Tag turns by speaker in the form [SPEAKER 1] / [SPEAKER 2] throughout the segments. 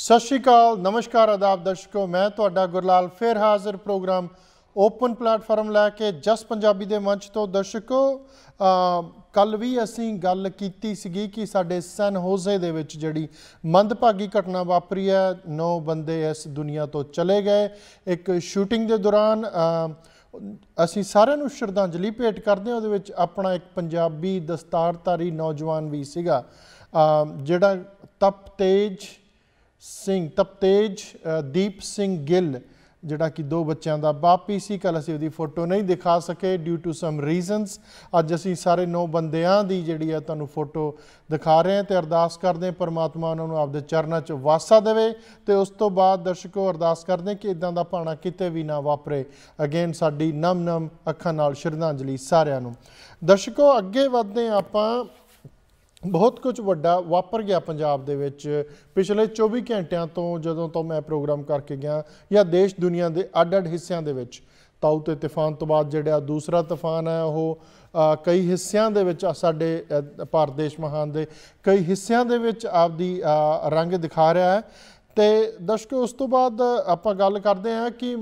[SPEAKER 1] सत श्री अकाल, नमस्कार, आदाब दर्शकों। मैं तुहाडा गुरलाल फिर हाजिर प्रोग्राम ओपन प्लेटफॉर्म लैके जस पंजाबी दे मंच तो। दर्शकों, कल भी असी गल कीती सीगी कि साडे सैन होजे दे विच जिहड़ी मंदभागी घटना वापरी है, 9 बंदे इस दुनिया तो चले गए एक शूटिंग के दौरान। असी सारिਆਂ ਨੂੰ श्रद्धांजलि भेंट करते हैं। ਉਹਦੇ ਵਿੱਚ अपना एक पंजाबी दस्तारधारी नौजवान भी सीगा, ਜਿਹੜਾ तपतेज सिंह गिल, ਜਿਹੜਾ कि 2 ਬੱਚਿਆਂ ਦਾ ਬਾਪ ਹੀ ਸੀ। ਕੱਲ੍ਹ ਅਸੀਂ ਉਹਦੀ ਫੋਟੋ ਨਹੀਂ ਦਿਖਾ ਸਕੇ ਡਿਊ ਟੂ ਸਮ ਰੀਜ਼ਨਸ। ਅੱਜ ਅਸੀਂ ਸਾਰੇ 9 ਬੰਦਿਆਂ ਦੀ ਜਿਹੜੀ ਹੈ ਤੁਹਾਨੂੰ ਫੋਟੋ ਦਿਖਾ ਰਹੇ ਹਾਂ ਤੇ ਅਰਦਾਸ ਕਰਦੇ ਹਾਂ ਪਰਮਾਤਮਾ ਉਹਨਾਂ ਨੂੰ ਆਪਦੇ ਚਰਨਾਂ 'ਚ ਵਾਸਾ ਦੇਵੇ। ਤੇ ਉਸ ਤੋਂ ਬਾਅਦ ਦਰਸ਼ਕੋ ਅਰਦਾਸ ਕਰਦੇ ਕਿ ਇਦਾਂ ਦਾ ਭਾਣਾ ਕਿਤੇ ਵੀ ਨਾ ਵਾਪਰੇ। ਅਗੇਨ ਸਾਡੀ ਨਮ ਅੱਖਾਂ ਨਾਲ ਸ਼ਰਧਾਂਜਲੀ ਸਾਰਿਆਂ ਨੂੰ। ਦਰਸ਼ਕੋ, ਅੱਗੇ ਵਧਦੇ ਆਪਾਂ। बहुत कुछ वड्डा वापर गया पंजाब दे विच पिछले 24 घंटिਆਂ ਤੋਂ ਜਦੋਂ ਤੋਂ मैं प्रोग्राम करके गया या देश दुनिया के ਅੱਡ-ਅੱਡ हिस्सों के विच। ताऊ ते तूफान तो बाद जिहड़ा दूसरा तूफान है वो कई हिस्सों के विच साडे भारत देश महान के कई हिस्सों के विच आपदी रंग दिखा रहा है। तो दर्शकों, उस तो बाद आपां गल करते हैं कि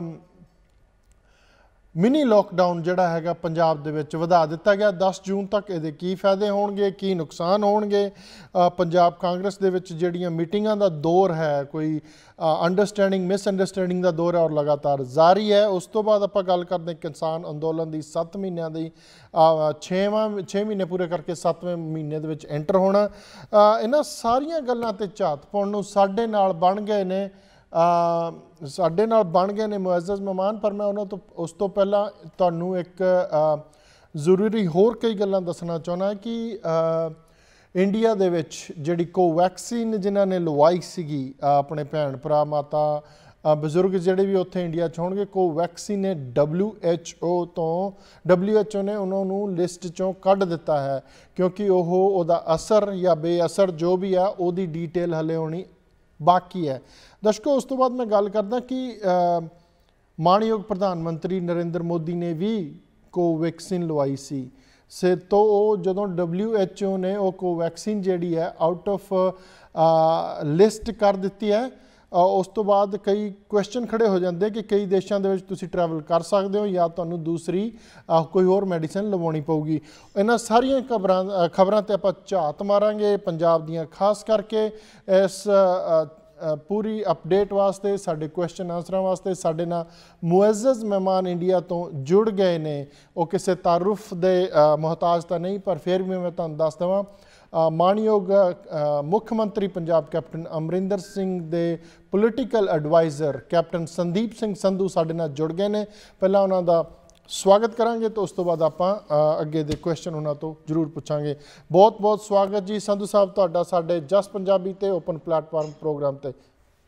[SPEAKER 1] मिनी लॉकडाउन जिहड़ा हैगा पंजाब दे विच वधा दिता गया 10 जून तक। इहदे की फायदे होणगे, की नुकसान होणगे। पंजाब कांग्रेस दे विच जिहड़ियां मीटिंगां दा दौर है, कोई अंडरस्टैंडिंग मिसअंडरस्टैंडिंग का दौर है और लगातार जारी है। उस तो बाद आपां गल करदे किसान अंदोलन की 7 महीनों की 6 महीने पूरे करके 7वें महीने दे विच एंटर होना। इन्हां सारियां गल्लां ते झात पाउण नूं साडे नाल बण गए ने ਸਾਡੇ ਨਾਲ ਬਣ ਗਏ ਨੇ ਮੁਅੱਜ਼ਜ਼ ਮਹਿਮਾਨ। ਪਰ ਮੈਂ ਉਹਨਾਂ ਤੋਂ ਉਸ ਤੋਂ ਪਹਿਲਾਂ ਤੁਹਾਨੂੰ ਇੱਕ ਜ਼ਰੂਰੀ ਹੋਰ ਕਈ ਗੱਲਾਂ ਦੱਸਣਾ ਚਾਹੁੰਦਾ ਕਿ ਇੰਡੀਆ ਦੇ ਵਿੱਚ ਜਿਹੜੀ ਕੋਵੈਕਸੀਨ ਜਿਨ੍ਹਾਂ ਨੇ ਲਵਾਈ ਸੀਗੀ, ਆਪਣੇ ਭੈਣ ਭਰਾ ਮਾਤਾ ਬਜ਼ੁਰਗ ਜਿਹੜੇ ਵੀ ਉੱਥੇ ਇੰਡੀਆ 'ਚ ਹੋਣਗੇ, ਕੋਵੈਕਸੀਨ ਨੇ WHO ਨੇ ਉਹਨਾਂ ਨੂੰ ਲਿਸਟ 'ਚੋਂ ਕੱਢ ਦਿੱਤਾ ਹੈ ਕਿਉਂਕਿ ਉਹਦਾ ਅਸਰ ਜਾਂ ਬੇਅਸਰ ਜੋ ਵੀ ਆ ਉਹਦੀ ਡੀਟੇਲ ਹਲੇ ਹੋਣੀ बाकी है। दर्शकों, उस तो बाद मैं गल करदा कि मानयोग प्रधानमंत्री नरेंद्र मोदी ने भी कोवैक्सीन लवाई सी से तो जो WHO ने वो कोवैक्सीन जिहड़ी है आउट ऑफ लिस्ट कर दी है। उस तो बाद कई क्वेश्चन खड़े हो जाते कि कई देशों के तुसीं ट्रैवल कर सकते हो या तुहानूं दूसरी कोई होर मैडिसिन लवाउणी पऊगी। इन्हां सारियां खबरां ते आपां झात मारांगे पंजाब दीयां, खास करके इस पूरी अपडेट वास्ते, साडे क्वेश्चन आंसरां वास्ते साडे नाल मुअज़्ज़ज़ मेहमान इंडिया तो जुड़ गए ने। वो किसी तारुफ दे मुहताज तो नहीं, पर फिर भी मैं तुहानूं दस देवां मानयोग मुख मंत्री पंजाब कैप्टन अमरिंदर सिंह दे political adviser captain Sandeep Singh Sandhu साडे नाल जुड़ गए ने। पहला उन्हां दा स्वागत करांगे तो उस तो बाद आपां अगे दे क्वेश्चन उन्हां तो जरूर पुछांगे। बहुत बहुत स्वागत जी संधू साहब तुहाडा साडे जस पंजाबी ते ओपन प्लेटफॉर्म प्रोग्राम ते।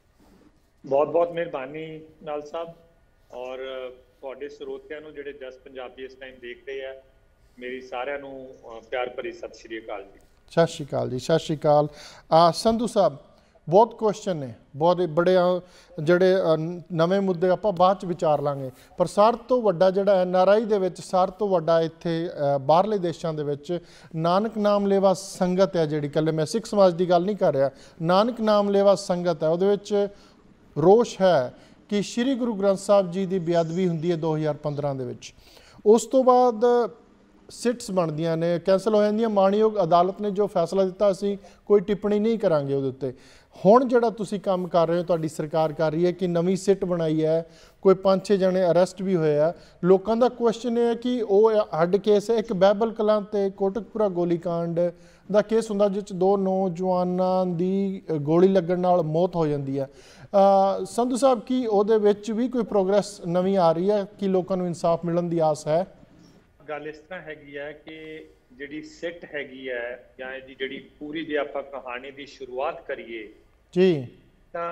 [SPEAKER 2] बहुत बहुत मेहरबानी नाल साहब और तुहाडे ਸਰੋਤਿਆਂ ਨੂੰ ਜਿਹੜੇ जस पंजाबी इस टाइम देख रहे हैं, मेरी सारिਆਂ ਨੂੰ प्यार भरी सत श्री अकाल जी।
[SPEAKER 1] सत श्री अकाल जी, सत श्री अकाल। संधू साहब, बहुत क्वेश्चन ने, बहुत बड़े ਜਿਹੜੇ ਨਵੇਂ ਮੁੱਦੇ ਆਪਾਂ ਬਾਅਦ 'ਚ ਵਿਚਾਰ ਲਾਂਗੇ, ਪਰ ਸਾਰ ਤੋਂ ਵੱਡਾ ਜਿਹੜਾ NRI ਦੇ ਵਿੱਚ ਸਾਰ ਤੋਂ ਵੱਡਾ ਇੱਥੇ ਬਾਹਰਲੇ ਦੇਸ਼ਾਂ ਦੇ ਵਿੱਚ ਨਾਨਕ ਨਾਮ ਲੇਵਾ ਸੰਗਤ ਹੈ ਜਿਹੜੀ, ਇਕੱਲੇ ਮੈਂ ਸਿੱਖ ਸਮਾਜ ਦੀ ਗੱਲ ਨਹੀਂ ਕਰ ਰਿਹਾ, ਨਾਨਕ ਨਾਮ ਲੇਵਾ ਸੰਗਤ ਹੈ, ਉਹਦੇ ਵਿੱਚ ਰੋਸ਼ ਹੈ ਕਿ ਸ਼੍ਰੀ ਗੁਰੂ ਗ੍ਰੰਥ ਸਾਹਿਬ ਜੀ ਦੀ ਬੇਅਦਬੀ ਹੁੰਦੀ ਹੈ 2015 ਦੇ ਵਿੱਚ। ਉਸ ਤੋਂ ਬਾਅਦ सिट्स बनदियां ने, कैंसल हो जांदियां। मानयोग अदालत ने जो फैसला दिता असीं कोई टिप्पणी नहीं करांगे उहदे उत्ते। हुण जिहड़ा तुसीं काम कर रहे हो, तुहाडी सरकार कर रही है कि नवीं सिट बनाई है, कोई 5-6 जने अरेस्ट भी होए आ। लोकां दा क्वेश्चन है कि वो हड केस है, एक बहबल कलां ते कोटकपुरा गोलीकांड दा केस हुंदा जिस 2 नौजवानां दी गोली लगण नाल मौत हो जांदी है। संधू साहब, की उहदे विच भी कोई प्रोग्रेस नवीं आ रही है कि लोकां नूं इंसाफ मिलण दी आस है?
[SPEAKER 2] गल इस तरह हैगी है कि जिहड़ी सिट हैगी है या जिहड़ी पूरी जे आपां कहानी की शुरुआत करिए
[SPEAKER 1] जी,
[SPEAKER 2] तां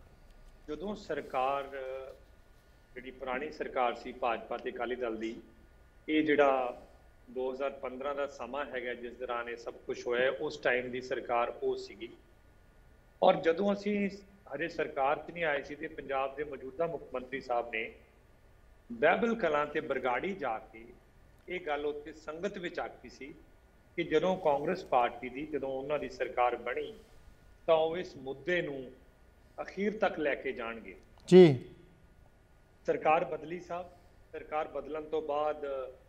[SPEAKER 2] जदों सरकार जिहड़ी पुरानी सरकार सी भाजपा ते अकाली दल दी, ये जिहड़ा 2015 का समा हैगा जिस दौरान ये सब कुछ होया, उस टाइम की सरकार वो सीगी। और जदों असीं हजे सरकार च नहीं आए सी ते पंजाब के मौजूदा मुख मंत्री साहब ने बहबल कलां ते बरगाड़ी जाके ये गल उत्थे संगत विच आखी सी कि जदों कांग्रेस पार्टी की जदों उन्हां दी सरकार बनी तो इस मुद्दे नूं ਅਖੀਰ ਤੱਕ ਲੈ ਕੇ ਜਾਣਗੇ।
[SPEAKER 1] ਜੀ
[SPEAKER 2] ਸਰਕਾਰ ਬਦਲੀ ਸਾਹਿਬ, ਸਰਕਾਰ ਬਦਲਣ ਤੋਂ ਬਾਅਦ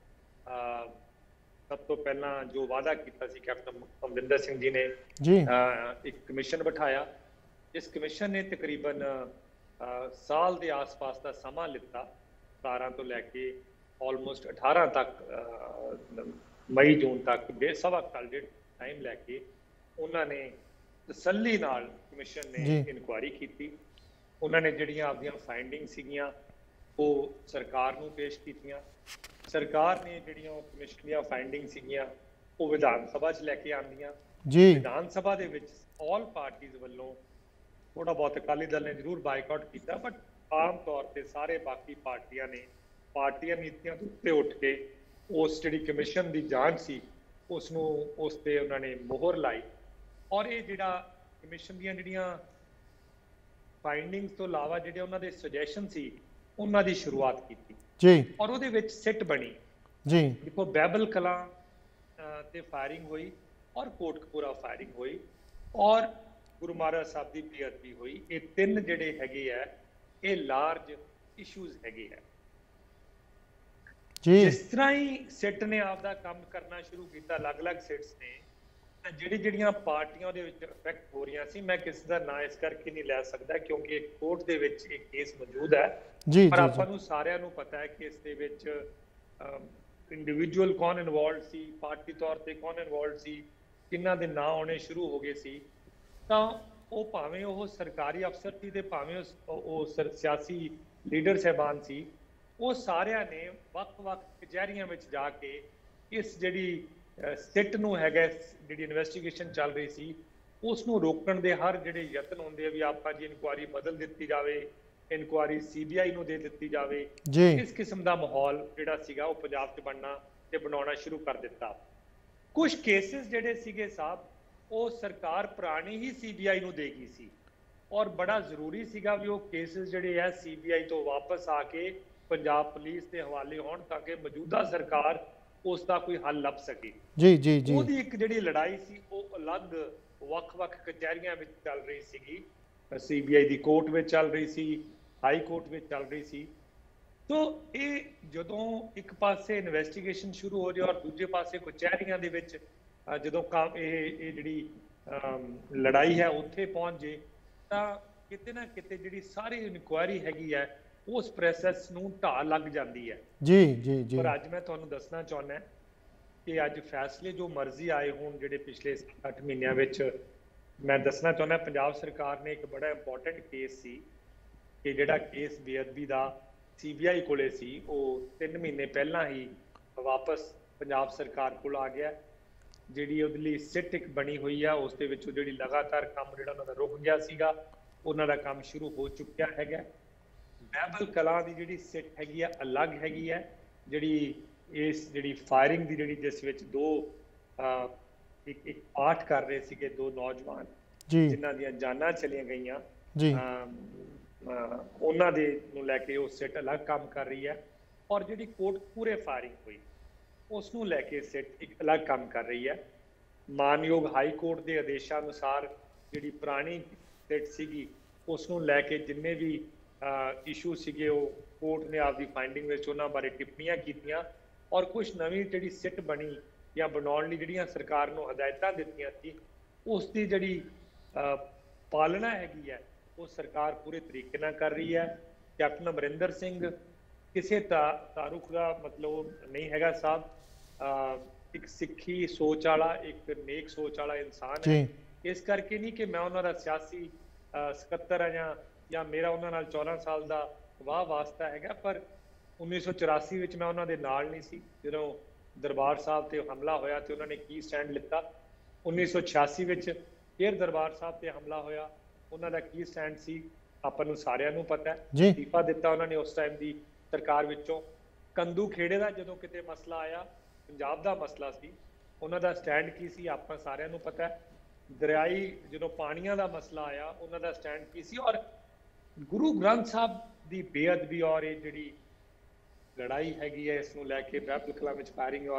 [SPEAKER 2] ਸਭ ਤੋਂ ਪਹਿਲਾਂ ਜੋ ਵਾਅਦਾ ਕੀਤਾ ਸੀ ਕੈਪਟਨ ਅਮਰਿੰਦਰ ਸਿੰਘ ਜੀ ਨੇ
[SPEAKER 1] ਜੀ
[SPEAKER 2] ਇੱਕ ਕਮਿਸ਼ਨ ਬਿਠਾਇਆ। ਇਸ ਕਮਿਸ਼ਨ ਨੇ ਤਕਰੀਬਨ ਸਾਲ ਦੇ ਆਸ-ਪਾਸ ਦਾ ਸਮਾਂ ਲਿੱਤਾ, 17 ਤੋਂ ਲੈ ਕੇ ਆਲਮੋਸਟ 18 ਤੱਕ, ਮਈ ਜੂਨ ਤੱਕ, ਸਵਾ ਸਾਲ ਡੇਢ ਟਾਈਮ ਲੈ ਕੇ ਉਹਨਾਂ ਨੇ ਤਸੱਲੀ ਨਾਲ ਕਮਿਸ਼ਨ ਨੇ ਇਨਕੁਆਇਰੀ ਕੀਤੀ। ਉਹਨਾਂ ਨੇ ਜਿਹੜੀਆਂ ਆਪਦੀਆਂ ਫਾਈਂਡਿੰਗ ਸੀਗੀਆਂ ਉਹ ਸਰਕਾਰ ਨੂੰ ਪੇਸ਼ ਕੀਤੀਆਂ। ਸਰਕਾਰ ਨੇ ਜਿਹੜੀਆਂ ਉਹ ਕਮਿਸ਼ਨ ਦੀਆਂ ਫਾਈਂਡਿੰਗ ਸੀਗੀਆਂ ਉਹ ਵਿਧਾਨ ਸਭਾ 'ਚ ਲੈ ਕੇ ਆਂਦੀਆਂ। ਵਿਧਾਨ ਸਭਾ ਦੇ ਵਿੱਚ ਆਲ ਪਾਰਟੀਜ਼ ਵੱਲੋਂ, ਥੋੜਾ ਬਹੁਤ ਅਕਾਲੀ ਦਲ ਨੇ ਜ਼ਰੂਰ ਬਾਈਕਾਟ ਕੀਤਾ, ਬਟ ਆਮ ਤੌਰ ਤੇ ਸਾਰੇ ਬਾਕੀ ਪਾਰਟੀਆਂ ਨੇ ਪਾਰਟੀਆਂ ਨੀਤੀਆਂ ਦੇ ਉੱਤੇ ਉੱਠ ਕੇ ਉਸ ਜਿਹੜੀ ਕਮਿਸ਼ਨ ਦੀ ਜਾਂਚ ਸੀ ਉਸ ਤੇ ਉਹਨਾਂ ਨੇ ਮੋਹਰ ਲਾਈ। ਔਰ ਇਹ ਜਿਹੜਾ ਕਮਿਸ਼ਨ ਦੀਆਂ ਜਿਹੜੀਆਂ ਫਾਈਂਡਿੰਗਸ ਤੋਂ ਇਲਾਵਾ ਜਿਹੜੇ ਉਹਨਾਂ ਦੇ ਸੁਜੈਸ਼ਨ ਸੀ ਉਹਨਾਂ ਦੀ ਸ਼ੁਰੂਆਤ ਕੀਤੀ
[SPEAKER 1] ਜੀ,
[SPEAKER 2] ਔਰ ਉਹਦੇ ਵਿੱਚ ਸਿੱਟ ਬਣੀ
[SPEAKER 1] ਜੀ।
[SPEAKER 2] ਦੇਖੋ, ਬਹਿਬਲ ਕਲਾਂ ਤੇ ਫਾਇਰਿੰਗ ਹੋਈ ਔਰ ਕੋਟਕਪੂਰਾ ਫਾਇਰਿੰਗ ਹੋਈ ਔਰ ਗੁਰੂ ਮਹਾਰਾਜ ਸਾਹਿਬ ਦੀ ਬੇਅਦਬੀ ਹੋਈ। ਇਹ ਤਿੰਨ ਜਿਹੜੇ ਹੈਗੇ ਆ ਇਹ ਲਾਰਜ ਇਸ਼ੂਜ਼ ਹੈਗੇ ਆ।
[SPEAKER 1] ਜੀ
[SPEAKER 2] ਜਿਸ ਤਰ੍ਹਾਂ ਹੀ ਸਿੱਟ ਨੇ ਆਪਦਾ ਕੰਮ ਕਰਨਾ ਸ਼ੁਰੂ ਕੀਤਾ, ਅਲੱਗ-ਅਲੱਗ ਸਿੱਟਸ ਨੇ, ਜਿਹੜੀਆਂ ਪਾਰਟੀਆਂ ਉਹਦੇ ਵਿੱਚ ਇਫੈਕਟ ਹੋ ਰਹੀਆਂ ਸੀ, ਮੈਂ ਕਿਸੇ ਦਾ ਨਾਂ ਇਸ ਕਰਕੇ ਨਹੀਂ ਲੈ ਸਕਦਾ ਕਿਉਂਕਿ ਕੋਰਟ ਦੇ ਵਿੱਚ ਇੱਕ ਕੇਸ ਮੌਜੂਦ ਹੈ, ਪਰ ਆਪਾਂ ਨੂੰ ਸਾਰਿਆਂ ਨੂੰ ਪਤਾ ਹੈ ਕਿ ਇਸ ਦੇ ਵਿੱਚ ਇੰਡੀਵਿਜੂਅਲ ਕੌਣ ਇਨਵੋਲਵਡ ਸੀ, ਪਾਰਟੀ ਤੌਰ ਤੇ ਕੌਣ ਇਨਵੋਲਵਡ ਸੀ, ਕਿਹਨਾਂ ਦੇ ਨਾਂ ਆਉਣੇ ਸ਼ੁਰੂ ਹੋ ਗਏ ਸੀ। ਤਾਂ ਉਹ ਭਾਵੇਂ ਉਹ ਸਰਕਾਰੀ ਅਫਸਰ ਸੀ ਤੇ ਭਾਵੇਂ ਉਹ ਸਿਆਸੀ ਲੀਡਰ ਸਾਹਿਬਾਨ ਸੀ, ਉਹ ਸਾਰਿਆਂ ਨੇ ਵੱਖ-ਵੱਖ ਕਚਹਿਰੀਆਂ ਵਿੱਚ ਜਾ ਕੇ ਇਸ ਜਿਹੜੀ ਸਿੱਟ ਨੂੰ ਹੈਗਾ, ਜਿਹੜੀ ਇਨਵੈਸਟੀਗੇਸ਼ਨ ਚੱਲ ਰਹੀ ਸੀ ਉਸ ਨੂੰ ਰੋਕਣ ਦੇ ਹਰ ਜਿਹੜੇ ਯਤਨ ਹੁੰਦੇ ਆ ਵੀ ਆਪਾਂ ਜੀ ਇਨਕੁਆਇਰੀ ਬਦਲ ਦਿੱਤੀ ਜਾਵੇ, ਇਨਕੁਆਇਰੀ CBI ਨੂੰ ਦੇ ਦਿੱਤੀ ਜਾਵੇ। ਇਸ ਕਿਸਮ ਦਾ ਮਾਹੌਲ ਜਿਹੜਾ ਸੀਗਾ ਉਹ ਪੰਜਾਬ 'ਚ ਬਣਨਾ ਤੇ ਬਣਾਉਣਾ ਸ਼ੁਰੂ ਕਰ ਦਿੱਤਾ। ਕੁਝ ਕੇਸਿਸ ਜਿਹੜੇ ਸੀਗੇ ਸਾਹਿਬ ਉਹ ਸਰਕਾਰ ਪੁਰਾਣੀ ਹੀ CBI ਨੂੰ ਦੇਗੀ ਸੀ ਔਰ ਬੜਾ ਜ਼ਰੂਰੀ ਸੀਗਾ ਵੀ ਉਹ ਕੇਸਿਸ ਜਿਹੜੇ ਆ CBI ਤੋਂ ਵਾਪਸ ਆ ਕੇ ਪੰਜਾਬ ਪੁਲਿਸ ਦੇ ਹਵਾਲੇ ਹੋਣ ਤਾਂ ਕਿ ਮੌਜੂਦਾ ਸਰਕਾਰ ਉਸ ਦਾ ਕੋਈ ਹੱਲ ਲੱਭ ਸਕੇ। ਜੀ ਉਹਦੀ ਇੱਕ ਜਿਹੜੀ ਲੜਾਈ ਸੀ ਉਹ ਅਲੱਗ ਵੱਖ-ਵੱਖ ਕਚਹਿਰੀਆਂ ਵਿੱਚ ਚੱਲ ਰਹੀ ਸੀਗੀ, CBI ਦੀ ਕੋਰਟ ਵਿੱਚ ਚੱਲ ਰਹੀ ਸੀ, ਹਾਈ ਕੋਰਟ ਵਿੱਚ ਚੱਲ ਰਹੀ ਸੀ। ਤੋ ਇਹ ਜਦੋਂ ਇੱਕ ਪਾਸੇ ਇਨਵੈਸਟੀਗੇਸ਼ਨ ਸ਼ੁਰੂ ਹੋ ਜਾਏ ਔਰ ਦੂਜੇ ਪਾਸੇ ਕਚਹਿਰੀਆਂ ਦੇ ਵਿੱਚ ਜਦੋਂ ਇਹ ਜਿਹੜੀ ਲੜਾਈ ਹੈ ਉੱਥੇ ਪਹੁੰਚ ਜੇ ਤਾਂ ਕਿਤੇ ਨਾ ਕਿਤੇ ਜਿਹੜੀ ਸਾਰੀ ਇਨਕੁਆਇਰੀ ਹੈਗੀ ਹੈ ਉਸ ਪ੍ਰੋਸੈਸ ਨੂੰ ਢਾਹ ਲੱਗ ਜਾਂਦੀ ਹੈ। ਜੀ ਪਰ ਅੱਜ ਮੈਂ ਤੁਹਾਨੂੰ ਦੱਸਣਾ ਚਾਹੁੰਦਾ ਕਿ ਅੱਜ ਫੈਸਲੇ ਜੋ ਮਰਜ਼ੀ ਆਏ ਹੋਣ ਜਿਹੜੇ ਪਿਛਲੇ 8 ਮਹੀਨਿਆਂ ਵਿੱਚ, ਮੈਂ ਦੱਸਣਾ ਚਾਹੁੰਦਾ ਪੰਜਾਬ ਸਰਕਾਰ ਨੇ ਇੱਕ ਬੜਾ ਇੰਪੋਰਟੈਂਟ ਕੇਸ ਸੀ ਕਿ ਜਿਹੜਾ ਕੇਸ ਬੇਅਦਬੀ ਦਾ CBI ਕੋਲੇ ਸੀ ਉਹ 3 ਮਹੀਨੇ ਪਹਿਲਾਂ ਹੀ ਵਾਪਸ ਪੰਜਾਬ ਸਰਕਾਰ ਕੋਲ ਆ ਗਿਆ। ਜਿਹੜੀ ਉਹਦੇ ਲਈ ਸਿੱਟ ਇੱਕ ਬਣੀ ਹੋਈ ਆ ਉਸ ਦੇ ਵਿੱਚ ਜਿਹੜੀ ਲਗਾਤਾਰ ਕੰਮ ਜਿਹੜਾ ਉਹਨਾਂ ਦਾ ਰੁਕ ਗਿਆ ਸੀਗਾ ਉਹਨਾਂ ਦਾ ਕੰਮ ਸ਼ੁਰੂ ਹੋ ਚੁੱਕਿਆ ਹੈਗਾ। ਬਹਿਬਲ ਕਲਾਂ ਦੀ ਜਿਹੜੀ ਸਿੱਟ ਹੈਗੀ ਆ ਅਲੱਗ ਹੈਗੀ ਹੈ, ਜਿਹੜੀ ਫਾਇਰਿੰਗ ਦੀ ਜਿਹੜੀ ਜਿਸ ਵਿੱਚ ਇੱਕ ਪਾਠ ਕਰ ਰਹੇ ਸੀਗੇ ਦੋ ਨੌਜਵਾਨ ਜਿਨ੍ਹਾਂ ਦੀਆਂ ਜਾਨਾਂ ਚਲੀਆਂ ਗਈਆਂ, ਉਹਨਾਂ ਦੇ ਨੂੰ ਲੈ ਕੇ ਉਹ ਸਿੱਟ ਅਲੱਗ ਕੰਮ ਕਰ ਰਹੀ ਹੈ ਔਰ ਜਿਹੜੀ ਕੋਟਕਪੂਰੇ ਫਾਇਰਿੰਗ ਹੋਈ ਉਸ ਨੂੰ ਲੈ ਕੇ ਸਿੱਟ ਇੱਕ ਅਲੱਗ ਕੰਮ ਕਰ ਰਹੀ ਹੈ। ਮਾਨਯੋਗ ਹਾਈ ਕੋਰਟ ਦੇ ਆਦੇਸ਼ਾਂ ਅਨੁਸਾਰ ਜਿਹੜੀ ਪੁਰਾਣੀ ਸਿੱਟ ਸੀਗੀ ਉਸ ਨੂੰ ਲੈ ਕੇ ਜਿੰਨੇ ਵੀ ਇਸ਼ੂ ਸੀਗੇ ਉਹ ਕੋਰਟ ਨੇ ਆਪਦੀ ਫਾਈਂਡਿੰਗ ਵਿੱਚ ਉਹਨਾਂ ਬਾਰੇ ਟਿੱਪਣੀਆਂ ਕੀਤੀਆਂ ਔਰ ਕੁਝ ਨਵੀਂ ਜਿਹੜੀ ਸਿੱਟ ਬਣੀ ਜਾਂ ਬਣਾਉਣ ਲਈ ਜਿਹੜੀਆਂ ਸਰਕਾਰ ਨੂੰ ਹਦਾਇਤਾਂ ਦਿੱਤੀਆਂ ਸੀ ਉਸ ਦੀ ਜਿਹੜੀ ਪਾਲਣਾ ਹੈਗੀ ਹੈ ਉਹ ਸਰਕਾਰ ਪੂਰੇ ਤਰੀਕੇ ਨਾਲ ਕਰ ਰਹੀ ਹੈ। ਕੈਪਟਨ ਅਮਰਿੰਦਰ ਸਿੰਘ ਕਿਸੇ ਤਾਰੁਖ ਦਾ ਮਤਲਬ ਨਹੀਂ ਹੈਗਾ ਸਾਹਿਬ, ਇੱਕ ਸਿੱਖੀ ਸੋਚ ਵਾਲਾ, ਇੱਕ ਨੇਕ ਸੋਚ ਵਾਲਾ ਇਨਸਾਨ ਹੈ। ਇਸ ਕਰਕੇ ਨਹੀਂ ਕਿ ਮੈਂ ਉਹਨਾਂ ਦਾ ਸਿਆਸੀ ਸਕੱਤਰ ਹਾਂ ਜਾਂ ਮੇਰਾ ਉਹਨਾਂ ਨਾਲ 14 ਸਾਲ ਦਾ ਵਾਹ ਵਾਸਤਾ ਹੈਗਾ, ਪਰ 1984 ਵਿੱਚ ਮੈਂ ਉਹਨਾਂ ਦੇ ਨਾਲ ਨਹੀਂ ਸੀ ਜਦੋਂ ਦਰਬਾਰ ਸਾਹਿਬ ਤੇ ਹਮਲਾ ਹੋਇਆ ਤੇ ਉਹਨਾਂ ਨੇ ਕੀ ਸਟੈਂਡ ਲਿੱਤਾ। 1986 ਵਿੱਚ ਫਿਰ ਦਰਬਾਰ ਸਾਹਿਬ ਤੇ ਹਮਲਾ ਹੋਇਆ, ਉਹਨਾਂ ਦਾ ਕੀ ਸਟੈਂਡ ਸੀ ਆਪਾਂ ਨੂੰ ਸਾਰਿਆਂ ਨੂੰ ਪਤਾ ਹੈ। ਅਸਤੀਫਾ ਦਿੱਤਾ ਉਹਨਾਂ ਨੇ ਉਸ ਟਾਈਮ ਦੀ ਸਰਕਾਰ ਵਿੱਚੋਂ। ਕੰਦੂ ਖੇੜੇ ਦਾ ਜਦੋਂ ਕਿਤੇ ਮਸਲਾ ਆਇਆ, ਪੰਜਾਬ ਦਾ ਮਸਲਾ ਸੀ, ਉਹਨਾਂ ਦਾ ਸਟੈਂਡ ਕੀ ਸੀ ਆਪਾਂ ਸਾਰਿਆਂ ਨੂੰ ਪਤਾ ਹੈ। ਦਰਿਆਈ ਜਦੋਂ ਪਾਣੀਆਂ ਦਾ ਮਸਲਾ ਆਇਆ ਉਹਨਾਂ ਦਾ ਸਟੈਂਡ ਕੀ ਸੀ। ਔਰ ਗੁਰੂ ਗ੍ਰੰਥ ਸਾਹਿਬ ਦੀ ਬੇਅਦਬੀ ਔਰ ਇਹ ਜਿਹੜੀ ਲੜਾਈ ਹੈਗੀ ਹੈ ਇਸ ਨੂੰ ਲੈ ਕੇ, ਬਹਿਬਲ ਕਲਾਂ ਵਿੱਚ ਫਾਇਰਿੰਗ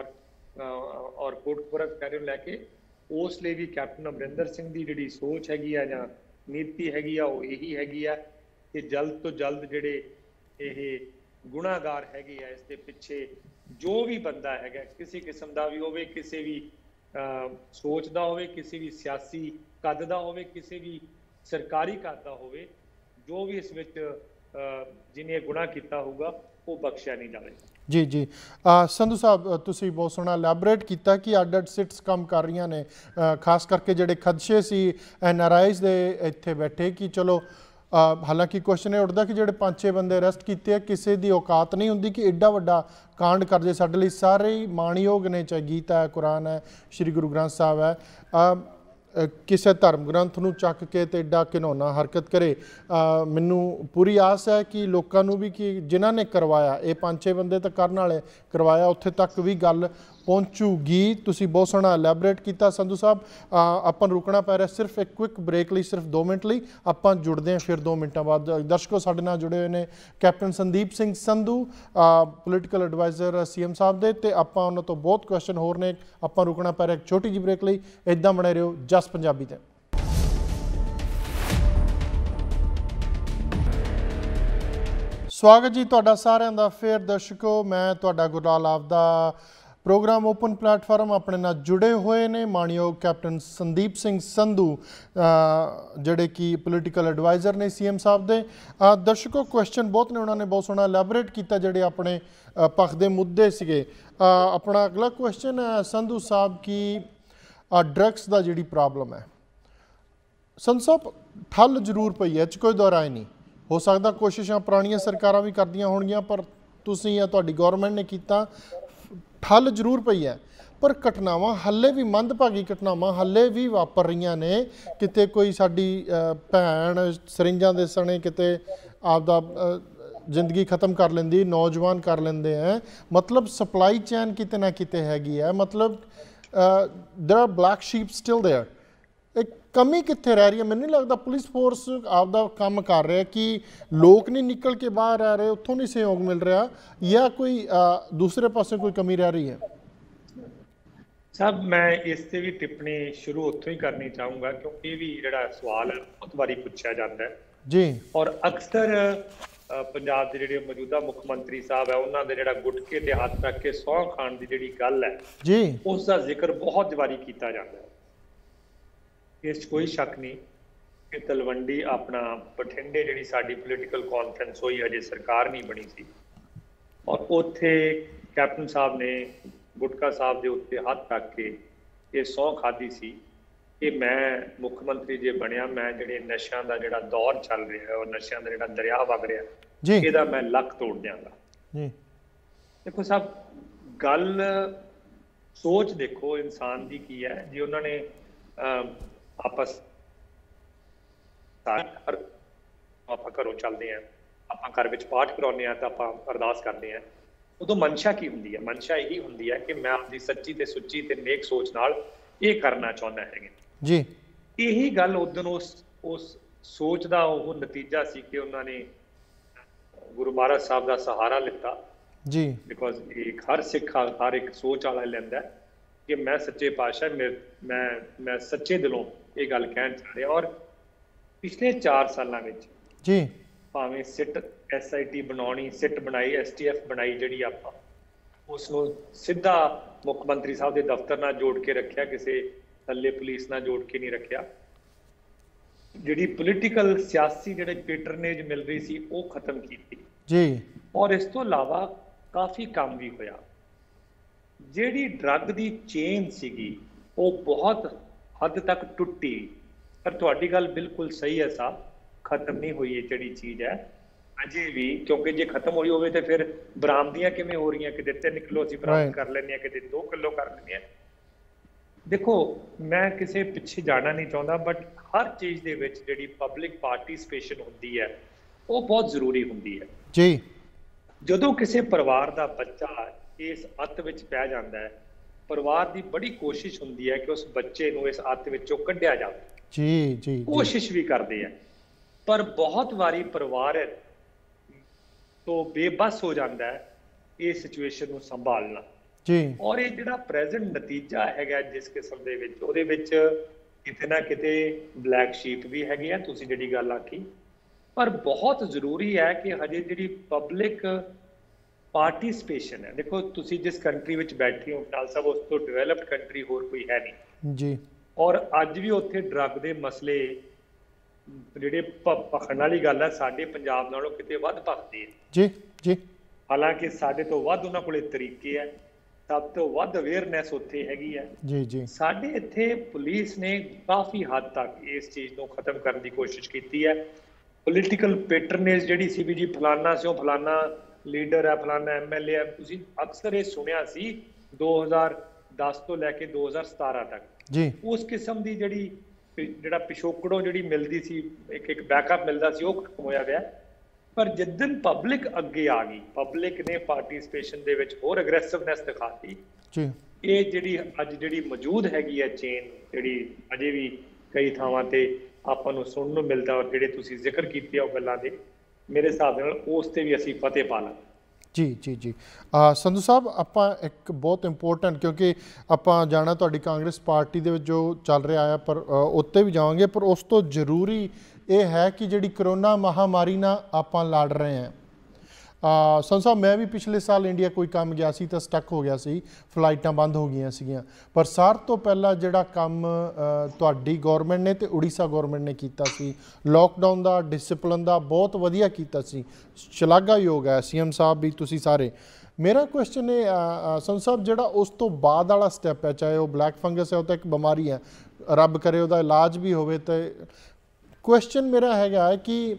[SPEAKER 2] ਔਰ ਕੋਟਕਪੂਰਾ ਫਾਇਰਿੰਗ ਲੈ ਕੇ, ਉਸ ਲਈ ਵੀ ਕੈਪਟਨ ਅਮਰਿੰਦਰ ਸਿੰਘ ਦੀ ਜਿਹੜੀ ਸੋਚ ਹੈਗੀ ਆ ਜਾਂ ਨੀਤੀ ਹੈਗੀ ਆ ਉਹ ਇਹੀ ਹੈਗੀ ਆ ਕਿ ਜਲਦ ਤੋਂ ਜਲਦ ਜਿਹੜੇ ਇਹ ਗੁਨਾਹਗਾਰ ਹੈਗੇ ਆ ਇਸ ਦੇ ਪਿੱਛੇ ਜੋ ਵੀ ਬੰਦਾ ਹੈਗਾ ਕਿਸੇ ਕਿਸਮ ਦਾ ਵੀ ਹੋਵੇ, ਕਿਸੇ ਵੀ ਸੋਚ ਦਾ ਹੋਵੇ, ਕਿਸੇ ਵੀ ਸਿਆਸੀ ਕੱਦ ਦਾ ਹੋਵੇ, ਕਿਸੇ ਵੀ ਸਰਕਾਰੀ ਕੱਦ ਦਾ ਹੋਵੇ, ਜੋ ਵੀ ਇਸ ਵਿੱਚ ਜਿਹਨੇ ਗੁਨਾਹ ਕੀਤਾ ਹੋਊਗਾ ਉਹ ਬਖਸ਼ਿਆ ਨਹੀਂ ਜਾਵੇਗਾ।
[SPEAKER 1] ਜੀ ਜੀ ਸੰਧੂ ਸਾਹਿਬ ਤੁਸੀਂ ਬਹੁਤ ਸੋਹਣਾ ਐਲੈਬੋਰੇਟ ਕੀਤਾ ਕਿ ਅੱਡ ਸਿਟਸ ਕੰਮ ਕਰ ਰਹੀਆਂ ਨੇ, ਖਾਸ ਕਰਕੇ ਜਿਹੜੇ ਖਦਸ਼ੇ ਸੀ NRIs ਦੇ ਇੱਥੇ ਬੈਠੇ ਕਿ ਚਲੋ ਹਾਲਾਂਕਿ ਕੁਐਸਚਨ ਇਹ ਉੱਠਦਾ ਕਿ ਜਿਹੜੇ 5-6 ਬੰਦੇ ਅਰੈਸਟ ਕੀਤੇ ਆ ਕਿਸੇ ਦੀ ਔਕਾਤ ਨਹੀਂ ਹੁੰਦੀ ਕਿ ਐਡਾ ਵੱਡਾ ਕਾਂਡ ਕਰ ਜੇ। ਸਾਡੇ ਲਈ ਸਾਰੇ ਹੀ ਮਾਣਯੋਗ ਨੇ, ਚਾਹੇ ਗੀਤਾ ਹੈ, ਕੁਰਾਨ ਹੈ, ਸ਼੍ਰੀ ਗੁਰੂ ਗ੍ਰੰਥ ਸਾਹਿਬ ਹੈ, ਕਿਸੇ ਧਰਮ ਗ੍ਰੰਥ ਨੂੰ ਚੱਕ ਕੇ ਤੇ ਐਡਾ ਘਿਨੌਣਾ ਹਰਕਤ ਕਰੇ। ਮੈਨੂੰ ਪੂਰੀ ਆਸ ਹੈ ਕਿ ਲੋਕਾਂ ਨੂੰ ਵੀ ਕਿ ਜਿਨ੍ਹਾਂ ਨੇ ਕਰਵਾਇਆ, ਇਹ 5-6 ਬੰਦੇ ਤਾਂ ਕਰਨ ਵਾਲੇ ਕਰਵਾਇਆ, ਉੱਥੇ ਤੱਕ ਵੀ ਗੱਲ ਪਹੁੰਚੂਗੀ। ਤੁਸੀਂ ਬਹੁਤ ਸੋਹਣਾ ਐਲੈਬੋਰੇਟ ਕੀਤਾ ਸੰਧੂ ਸਾਹਿਬ। ਆਪਾਂ ਨੂੰ ਰੁਕਣਾ ਪੈ ਰਿਹਾ ਸਿਰਫ ਇੱਕ ਕੁਇਕ ਬ੍ਰੇਕ ਲਈ, ਸਿਰਫ 2 ਮਿੰਟ ਲਈ। ਆਪਾਂ ਜੁੜਦੇ ਹਾਂ ਫਿਰ 2 ਮਿੰਟਾਂ ਬਾਅਦ। ਦਰਸ਼ਕੋ ਸਾਡੇ ਨਾਲ ਜੁੜੇ ਹੋਏ ਨੇ captain Sandeep Singh Sandhu, political adviser CM Sahib ਦੇ, ਤੇ ਆਪਾਂ ਉਹਨਾਂ ਤੋਂ ਬਹੁਤ ਕੁਐਸਚਨ ਹੋਰ ਨੇ। ਆਪਾਂ ਰੁਕਣਾ ਪੈ ਰਿਹਾ ਇੱਕ ਛੋਟੀ ਜਿਹੀ ਬ੍ਰੇਕ ਲਈ। ਇੱਦਾਂ ਬਣੇ ਰਹੋ ਜਸ ਪੰਜਾਬੀ ਤੇ। ਸਵਾਗਤ ਜੀ ਤੁਹਾਡਾ ਸਾਰਿਆਂ ਦਾ ਫਿਰ ਦਰਸ਼ਕੋ। ਮੈਂ ਤੁਹਾਡਾ ਗੁਰਲਾਲ ਆਪਦਾ ਪ੍ਰੋਗਰਾਮ ਓਪਨ ਪਲੇਟਫਾਰਮ। ਆਪਣੇ ਨਾਲ ਜੁੜੇ ਹੋਏ ਨੇ ਮਾਣਯੋਗ ਕੈਪਟਨ ਸੰਦੀਪ ਸਿੰਘ ਸੰਧੂ, ਜਿਹੜੇ ਕਿ ਪੋਲੀਟੀਕਲ ਐਡਵਾਈਜ਼ਰ ਨੇ CM ਸਾਹਿਬ ਦੇ। ਦਰਸ਼ਕੋ ਕੁਐਸਚਨ ਬਹੁਤ ਨੇ, ਉਹਨਾਂ ਨੇ ਬਹੁਤ ਸੋਹਣਾ ਐਲੈਬੋਰੇਟ ਕੀਤਾ ਜਿਹੜੇ ਆਪਣੇ ਪੱਖ ਦੇ ਮੁੱਦੇ ਸੀਗੇ। ਆਪਣਾ ਅਗਲਾ ਕੁਐਸਚਨ ਹੈ ਸੰਧੂ ਸਾਹਿਬ ਕਿ ਡਰੱਗਸ ਦਾ ਜਿਹੜੀ ਪ੍ਰੋਬਲਮ ਹੈ, ਸੰਧੂ ਸਾਹਿਬ ਠੱਲ ਜ਼ਰੂਰ ਪਈ ਹੈ, ਇਹ 'ਚ ਕੋਈ ਦੁਹਰਾਏ ਨਹੀਂ। ਹੋ ਸਕਦਾ ਕੋਸ਼ਿਸ਼ਾਂ ਪੁਰਾਣੀਆਂ ਸਰਕਾਰਾਂ ਵੀ ਕਰਦੀਆਂ ਹੋਣਗੀਆਂ, ਪਰ ਤੁਸੀਂ ਜਾਂ ਤੁਹਾਡੀ ਗੌਰਮੈਂਟ ਨੇ ਕੀਤਾ, ਠੱਲ ਜ਼ਰੂਰ ਪਈ ਹੈ। ਪਰ ਘਟਨਾਵਾਂ ਹਾਲੇ ਵੀ ਮੰਦਭਾਗੀ ਘਟਨਾਵਾਂ ਹਾਲੇ ਵੀ ਵਾਪਰ ਰਹੀਆਂ ਨੇ। ਕਿਤੇ ਕੋਈ ਸਾਡੀ ਭੈਣ ਸਰਿੰਜਾਂ ਦੇ ਸਣੇ ਕਿਤੇ ਆਪਦਾ ਜ਼ਿੰਦਗੀ ਖਤਮ ਕਰ ਲੈਂਦੀ, ਨੌਜਵਾਨ ਕਰ ਲੈਂਦੇ ਹੈ। ਮਤਲਬ ਸਪਲਾਈ ਚੇਨ ਕਿਤੇ ਨਾ ਕਿਤੇ ਹੈਗੀ ਹੈ। ਮਤਲਬ there are black sheep still there. ਇੱਕ ਕਮੀ ਕਿੱਥੇ ਰਹਿ ਰਹੀ ਹੈ? ਮੈਨੂੰ ਨਹੀਂ ਲੱਗਦਾ ਪੁਲਿਸ ਫੋਰਸ ਆਪਦਾ ਕੰਮ ਕਰ ਰਿਹਾ ਕਿ ਲੋਕ ਨਹੀਂ ਨਿਕਲ ਕੇ ਬਾਹਰ ਆ ਰਹੇ, ਉੱਥੋਂ ਨਹੀਂ ਸਹਿਯੋਗ ਮਿਲ ਰਿਹਾ, ਜਾਂ ਕੋਈ ਦੂਸਰੇ ਪਾਸੇ ਕੋਈ ਕਮੀ ਰਹਿ ਰਹੀ ਹੈ?
[SPEAKER 2] ਸਾਹਿਬ ਮੈਂ ਇਸ ਤੇ ਵੀ ਟਿੱਪਣੀ ਸ਼ੁਰੂ ਉੱਥੋਂ ਹੀ ਕਰਨੀ ਚਾਹੂੰਗਾ, ਕਿਉਂਕਿ ਇਹ ਵੀ ਜਿਹੜਾ ਸਵਾਲ ਹੈ ਬਹੁਤ ਵਾਰੀ ਪੁੱਛਿਆ ਜਾਂਦਾ ਹੈ
[SPEAKER 1] ਜੀ।
[SPEAKER 2] ਔਰ ਅਕਸਰ ਪੰਜਾਬ ਦੇ ਜਿਹੜੇ ਮੌਜੂਦਾ ਮੁੱਖ ਮੰਤਰੀ ਸਾਹਿਬ ਹੈ ਉਹਨਾਂ ਦੇ ਜਿਹੜਾ ਗੁਟਕੇ ਤੇ ਹੱਥ ਰੱਖ ਕੇ ਸਹੁੰ ਖਾਣ ਦੀ ਜਿਹੜੀ ਗੱਲ ਹੈ
[SPEAKER 1] ਜੀ,
[SPEAKER 2] ਉਸ ਦਾ ਜ਼ਿਕਰ ਬਹੁਤ ਵਾਰੀ ਕੀਤਾ ਜਾਂਦਾ ਹੈ। ਇਸ 'ਚ ਕੋਈ ਸ਼ੱਕ ਨਹੀਂ ਕਿ ਤਲਵੰਡੀ ਆਪਣਾ ਬਠਿੰਡੇ ਜਿਹੜੀ ਸਾਡੀ ਪੋਲੀਟੀਕਲ ਕਾਨਫਰੰਸ ਹੋਈ, ਅਜੇ ਸਰਕਾਰ ਨਹੀਂ ਬਣੀ ਸੀ, ਔਰ ਉੱਥੇ ਕੈਪਟਨ ਸਾਹਿਬ ਨੇ ਗੁਟਕਾ ਸਾਹਿਬ ਦੇ ਉੱਤੇ ਹੱਥ ਰੱਖ ਕੇ ਇਹ ਸਹੁੰ ਖਾਧੀ ਸੀ ਕਿ ਮੈਂ ਮੁੱਖ ਮੰਤਰੀ ਜੇ ਬਣਿਆ, ਮੈਂ ਜਿਹੜੇ ਨਸ਼ਿਆਂ ਦਾ ਜਿਹੜਾ ਦੌਰ ਚੱਲ ਰਿਹਾ ਔਰ ਨਸ਼ਿਆਂ ਦਾ ਜਿਹੜਾ ਦਰਿਆ ਵਗ ਰਿਹਾ ਇਹਦਾ ਮੈਂ ਲੱਕ ਤੋੜ ਦਿਆਂਗਾ। ਦੇਖੋ ਸਾਹਿਬ, ਗੱਲ ਸੋਚ ਦੇਖੋ ਇਨਸਾਨ ਦੀ ਕੀ ਹੈ। ਜੇ ਉਹਨਾਂ ਨੇ ਆਪਸ ਆਪਾਂ ਘਰੋਂ ਚੱਲਦੇ ਹਾਂ, ਆਪਾਂ ਘਰ ਵਿੱਚ ਪਾਠ ਕਰਾਉਂਦੇ ਹਾਂ ਤਾਂ ਆਪਾਂ ਅਰਦਾਸ ਕਰਦੇ ਹਾਂ, ਉਦੋਂ ਮਨਸ਼ਾ ਕੀ ਹੁੰਦੀ ਹੈ? ਮਨਸ਼ਾ ਇਹੀ ਹੁੰਦੀ ਹੈ ਕਿ ਮੈਂ ਆਪਦੀ ਸੱਚੀ ਤੇ ਸੁੱਚੀ ਤੇ ਨੇਕ ਸੋਚ ਨਾਲ ਇਹ ਕਰਨਾ ਚਾਹੁੰਦਾ ਹੈਗਾ
[SPEAKER 1] ਜੀ।
[SPEAKER 2] ਇਹੀ ਗੱਲ ਉਦੋਂ ਉਸ ਸੋਚ ਦਾ ਉਹ ਨਤੀਜਾ ਸੀ ਕਿ ਉਹਨਾਂ ਨੇ ਗੁਰੂ ਮਹਾਰਾਜ ਸਾਹਿਬ ਦਾ ਸਹਾਰਾ ਲਿੱਤਾ ਜੀ। ਬਿਕੋਜ਼ ਇੱਕ ਹਰ ਸਿੱਖ ਹਰ ਇੱਕ ਸੋਚ ਵਾਲਾ ਲੈਂਦਾ ਕਿ ਮੈਂ ਸੱਚੇ ਪਾਤਸ਼ਾਹ ਮੈਂ ਸੱਚੇ ਦਿਲੋਂ ਇਹ ਗੱਲ ਕਹਿਣ ਚਾਹ ਰਿਹਾ। ਔਰ ਪਿਛਲੇ 4 ਸਾਲਾਂ ਵਿੱਚ ਜੀ ਭਾਵੇਂ ਸਿੱਟ SIT ਬਣਾਉਣੀ, ਸਿੱਟ ਬਣਾਈ, STF ਬਣਾਈ, ਜਿਹੜੀ ਆਪਾਂ ਉਸ ਨੂੰ ਸਿੱਧਾ ਮੁੱਖ ਮੰਤਰੀ ਸਾਹਿਬ ਦੇ ਦਫ਼ਤਰ ਨਾਲ ਜੋੜ ਕੇ ਰੱਖਿਆ, ਕਿਸੇ ਥੱਲੇ ਪੁਲਿਸ ਨਾਲ ਜੋੜ ਕੇ ਨਹੀਂ ਰੱਖਿਆ। ਜਿਹੜੀ ਪੋਲੀਟੀਕਲ ਸਿਆਸੀ ਜਿਹੜੇ ਪੈਟਰਨੇਜ ਮਿਲ ਰਹੀ ਸੀ ਉਹ ਖਤਮ ਕੀਤੀ ਜੀ। ਔਰ ਇਸ ਤੋਂ ਇਲਾਵਾ ਕਾਫੀ ਕੰਮ ਵੀ ਹੋਇਆ। ਜਿਹੜੀ ਡਰੱਗ ਦੀ ਚੇਨ ਸੀਗੀ ਉਹ ਬਹੁਤ ਹੱਦ ਤੱਕ ਟੁੱਟੀ। ਪਰ ਤੁਹਾਡੀ ਗੱਲ ਬਿਲਕੁਲ ਸਹੀ ਹੈ ਸਾਹਿਬ, ਖਤਮ ਨਹੀਂ ਹੋਈ ਇਹ ਜਿਹੜੀ ਚੀਜ਼ ਹੈ ਅਜੇ ਵੀ, ਕਿਉਂਕਿ ਜੇ ਖਤਮ ਹੋਈ ਹੋਵੇ ਤੇ ਫਿਰ ਬਰਾਮਦੀਆਂ ਕਿਵੇਂ ਹੋ ਰਹੀਆਂ? ਕਿਤੇ 3 ਕਿਲੋ ਅਸੀਂ ਬਰਾਮਦ ਕਰ ਲੈਂਦੇ ਹਾਂ, ਕਿਤੇ 2 ਕਿਲੋ ਕਰ ਲੈਂਦੇ ਹਾਂ। ਦੇਖੋ, ਮੈਂ ਕਿਸੇ ਪਿੱਛੇ ਜਾਣਾ ਨਹੀਂ ਚਾਹੁੰਦਾ, ਬਟ ਹਰ ਚੀਜ਼ ਦੇ ਵਿੱਚ ਜਿਹੜੀ ਪਬਲਿਕ ਪਾਰਟਿਸਿਪੇਸ਼ਨ ਹੁੰਦੀ ਹੈ ਉਹ ਬਹੁਤ ਜ਼ਰੂਰੀ ਹੁੰਦੀ ਹੈ ਜੀ। ਜਦੋਂ ਕਿਸੇ ਪਰਿਵਾਰ ਦਾ ਬੱਚਾ ਇਸ ਅੱਤ ਵਿੱਚ ਪੈ ਜਾਂਦਾ ਹੈ, ਪਰਿਵਾਰ ਦੀ ਬੜੀ ਕੋਸ਼ਿਸ਼ ਹੁੰਦੀ ਹੈ ਕਿ ਉਸ ਬੱਚੇ ਨੂੰ ਇਸ ਅੱਤ ਵਿੱਚੋਂ ਕੱਢਿਆ ਜਾਵੇ ਜੀ ਜੀ। ਕੋਸ਼ਿਸ਼ ਵੀ ਕਰਦੇ ਆ, ਪਰ ਬਹੁਤ ਵਾਰੀ ਪਰਿਵਾਰ ਤੋਂ ਬੇਬਸ ਹੋ ਜਾਂਦਾ ਹੈ ਇਸ ਸਿਚੁਏਸ਼ਨ ਨੂੰ ਸੰਭਾਲਣਾ ਜੀ। ਔਰ ਇਹ ਜਿਹੜਾ ਪ੍ਰੈਜ਼ੈਂਟ ਨਤੀਜਾ ਹੈਗਾ ਜਿਸ ਕਿਸਮ ਦੇ ਵਿੱਚ, ਉਹਦੇ ਵਿੱਚ ਕਿਤੇ ਨਾ ਕਿਤੇ ਬਲੈਕ ਸ਼ੀਪ ਵੀ ਹੈਗੇ ਆ, ਤੁਸੀਂ ਜਿਹੜੀ ਗੱਲ ਆਖੀ। ਪਰ ਬਹੁਤ ਜ਼ਰੂਰੀ ਹੈ ਕਿ ਹਜੇ ਜਿਹੜੀ ਪਬਲਿਕ ਪਾਰਟਿਸਿਪੇਸ਼ਨ ਹੈ, ਦੇਖੋ ਤੁਸੀਂ ਜਿਸ ਕੰਟਰੀ ਵਿੱਚ ਬੈਠੇ ਹੋ ਨਾਲ ਸਭ, ਉਸ ਤੋਂ ਡਿਵੈਲਪਡ ਕੰਟਰੀ ਹੋਰ ਕੋਈ ਹੈ ਨਹੀਂ
[SPEAKER 1] ਜੀ।
[SPEAKER 2] ਔਰ ਅੱਜ ਵੀ ਉੱਥੇ ਡਰੱਗ ਦੇ ਮਸਲੇ ਜਿਹੜੇ ਭਖਣ ਵਾਲੀ ਗੱਲ ਹੈ, ਸਾਡੇ ਪੰਜਾਬ ਨਾਲੋਂ ਕਿਤੇ ਵੱਧ ਭਖਦੇ ਆ
[SPEAKER 1] ਜੀ ਜੀ।
[SPEAKER 2] ਹਾਲਾਂਕਿ ਸਾਡੇ ਤੋਂ ਵੱਧ ਉਹਨਾਂ ਕੋਲੇ ਤਰੀਕੇ ਹੈ, ਸਭ ਤੋਂ ਵੱਧ ਅਵੇਅਰਨੈਸ ਉੱਥੇ ਹੈਗੀ ਹੈ
[SPEAKER 1] ਜੀ ਜੀ।
[SPEAKER 2] ਸਾਡੇ ਇੱਥੇ ਪੁਲਿਸ ਨੇ ਕਾਫੀ ਹੱਦ ਤੱਕ ਇਸ ਚੀਜ਼ ਨੂੰ ਖਤਮ ਕਰਨ ਦੀ ਕੋਸ਼ਿਸ਼ ਕੀਤੀ ਹੈ। ਪੋਲੀਟੀਕਲ ਪੈਟਰਨੇਜ ਜਿਹੜੀ ਸੀ ਵੀ ਜੀ ਫਲਾਨਾ ਸਿਓ ਫਲਾਨਾ ਲੀਡਰ ਹੈ, ਫਲਾਨਾ ਐਮਐਲਏ ਹੈ, ਤੁਸੀਂ ਅਕਸਰ ਇਹ ਸੁਣਿਆ ਸੀ 2010 ਤੋਂ ਲੈ ਕੇ 2017 ਤੱਕ
[SPEAKER 1] ਜੀ।
[SPEAKER 2] ਉਸ ਕਿਸਮ ਦੀ ਜਿਹੜਾ ਪਿਛੋਕੜੋਂ ਜਿਹੜੀ ਮਿਲਦੀ ਸੀ, ਇੱਕ ਬੈਕਅਪ ਮਿਲਦਾ ਸੀ, ਉਹ ਖਤਮ ਹੋਇਆ ਗਿਆ। ਪਰ ਜਿੱਦਣ ਪਬਲਿਕ ਅੱਗੇ ਆ ਗਈ, ਪਬਲਿਕ ਨੇ ਪਾਰਟਿਸਿਪੇਸ਼ਨ ਦੇ ਵਿੱਚ ਹੋਰ ਅਗਰੈਸਿਵਨੈਸ ਦਿਖਾਤੀ ਜੀ। ਇਹ ਜਿਹੜੀ ਅੱਜ ਜਿਹੜੀ ਮੌਜੂਦ ਹੈਗੀ ਹੈ ਚੇਨ, ਜਿਹੜੀ ਅਜੇ ਵੀ ਕਈ ਥਾਵਾਂ ਤੇ ਆਪਾਂ ਨੂੰ ਸੁਣਨ ਨੂੰ ਮਿਲਦਾ, ਔਰ ਜਿਹੜੇ ਤੁਸੀਂ ਜ਼ਿਕਰ ਕੀਤੇ ਉਹ ਗੱਲਾਂ ਦੇ, ਮੇਰੇ ਹਿਸਾਬ ਨਾਲ ਉਸ ਤੇ ਵੀ ਅਸੀਂ ਫਤਿਹ ਪਾ ਲਾਂਗੇ।
[SPEAKER 1] ਜੀ ਜੀ ਜੀ। ਸੰਧੂ ਸਾਹਿਬ, ਆਪਾਂ ਇੱਕ ਬਹੁਤ ਇੰਪੋਰਟੈਂਟ, ਕਿਉਂਕਿ ਆਪਾਂ ਜਾਣਾ ਤੁਹਾਡੀ ਕਾਂਗਰਸ ਪਾਰਟੀ ਦੇ ਵਿੱਚ ਜੋ ਚੱਲ ਰਿਹਾ ਹੈ, ਪਰ ਉੱਤੇ ਵੀ ਜਾਵਾਂਗੇ, ਪਰ ਉਸ ਤੋਂ ਜ਼ਰੂਰੀ ਇਹ ਹੈ ਕਿ ਜਿਹੜੀ ਕਰੋਨਾ ਮਹਾਮਾਰੀ ਨਾਲ ਆਪਾਂ ਲੜ ਰਹੇ ਹਾਂ। ਸੰਧੂ ਸਾਹਿਬ, ਮੈਂ ਵੀ ਪਿਛਲੇ ਸਾਲ ਇੰਡੀਆ ਕੋਈ ਕੰਮ ਗਿਆ ਸੀ ਤਾਂ ਸਟਕ ਹੋ ਗਿਆ ਸੀ, ਫਲਾਈਟਾਂ ਬੰਦ ਹੋ ਗਈਆਂ ਸੀਗੀਆਂ, ਪਰ ਸਾਰ ਤੋਂ ਪਹਿਲਾਂ ਜਿਹੜਾ ਕੰਮ ਤੁਹਾਡੀ ਗੌਰਮੈਂਟ ਨੇ ਤੇ ਉੜੀਸਾ ਗੌਰਮੈਂਟ ਨੇ ਕੀਤਾ ਸੀ, ਲੋਕਡਾਊਨ ਦਾ, ਡਿਸਪਲਿਨ ਦਾ, ਬਹੁਤ ਵਧੀਆ ਕੀਤਾ ਸੀ, ਸ਼ਲਾਘਾਯੋਗ ਹੈ ਸੀਐਮ ਸਾਹਿਬ ਵੀ, ਤੁਸੀਂ ਸਾਰੇ। ਮੇਰਾ ਕੁਐਸਚਨ ਇਹ ਸੰਧੂ ਸਾਹਿਬ, ਜਿਹੜਾ ਉਸ ਤੋਂ ਬਾਅਦ ਵਾਲਾ ਸਟੈਪ ਹੈ, ਚਾਹੇ ਉਹ ਬਲੈਕ ਫੰਗਸ ਹੈ, ਉਹ ਤਾਂ ਇੱਕ ਬਿਮਾਰੀ ਹੈ, ਰੱਬ ਕਰੇ ਉਹਦਾ ਇਲਾਜ ਵੀ ਹੋਵੇ, ਤੇ ਕੁਐਸਚਨ ਮੇਰਾ ਹੈਗਾ ਹੈ ਕਿ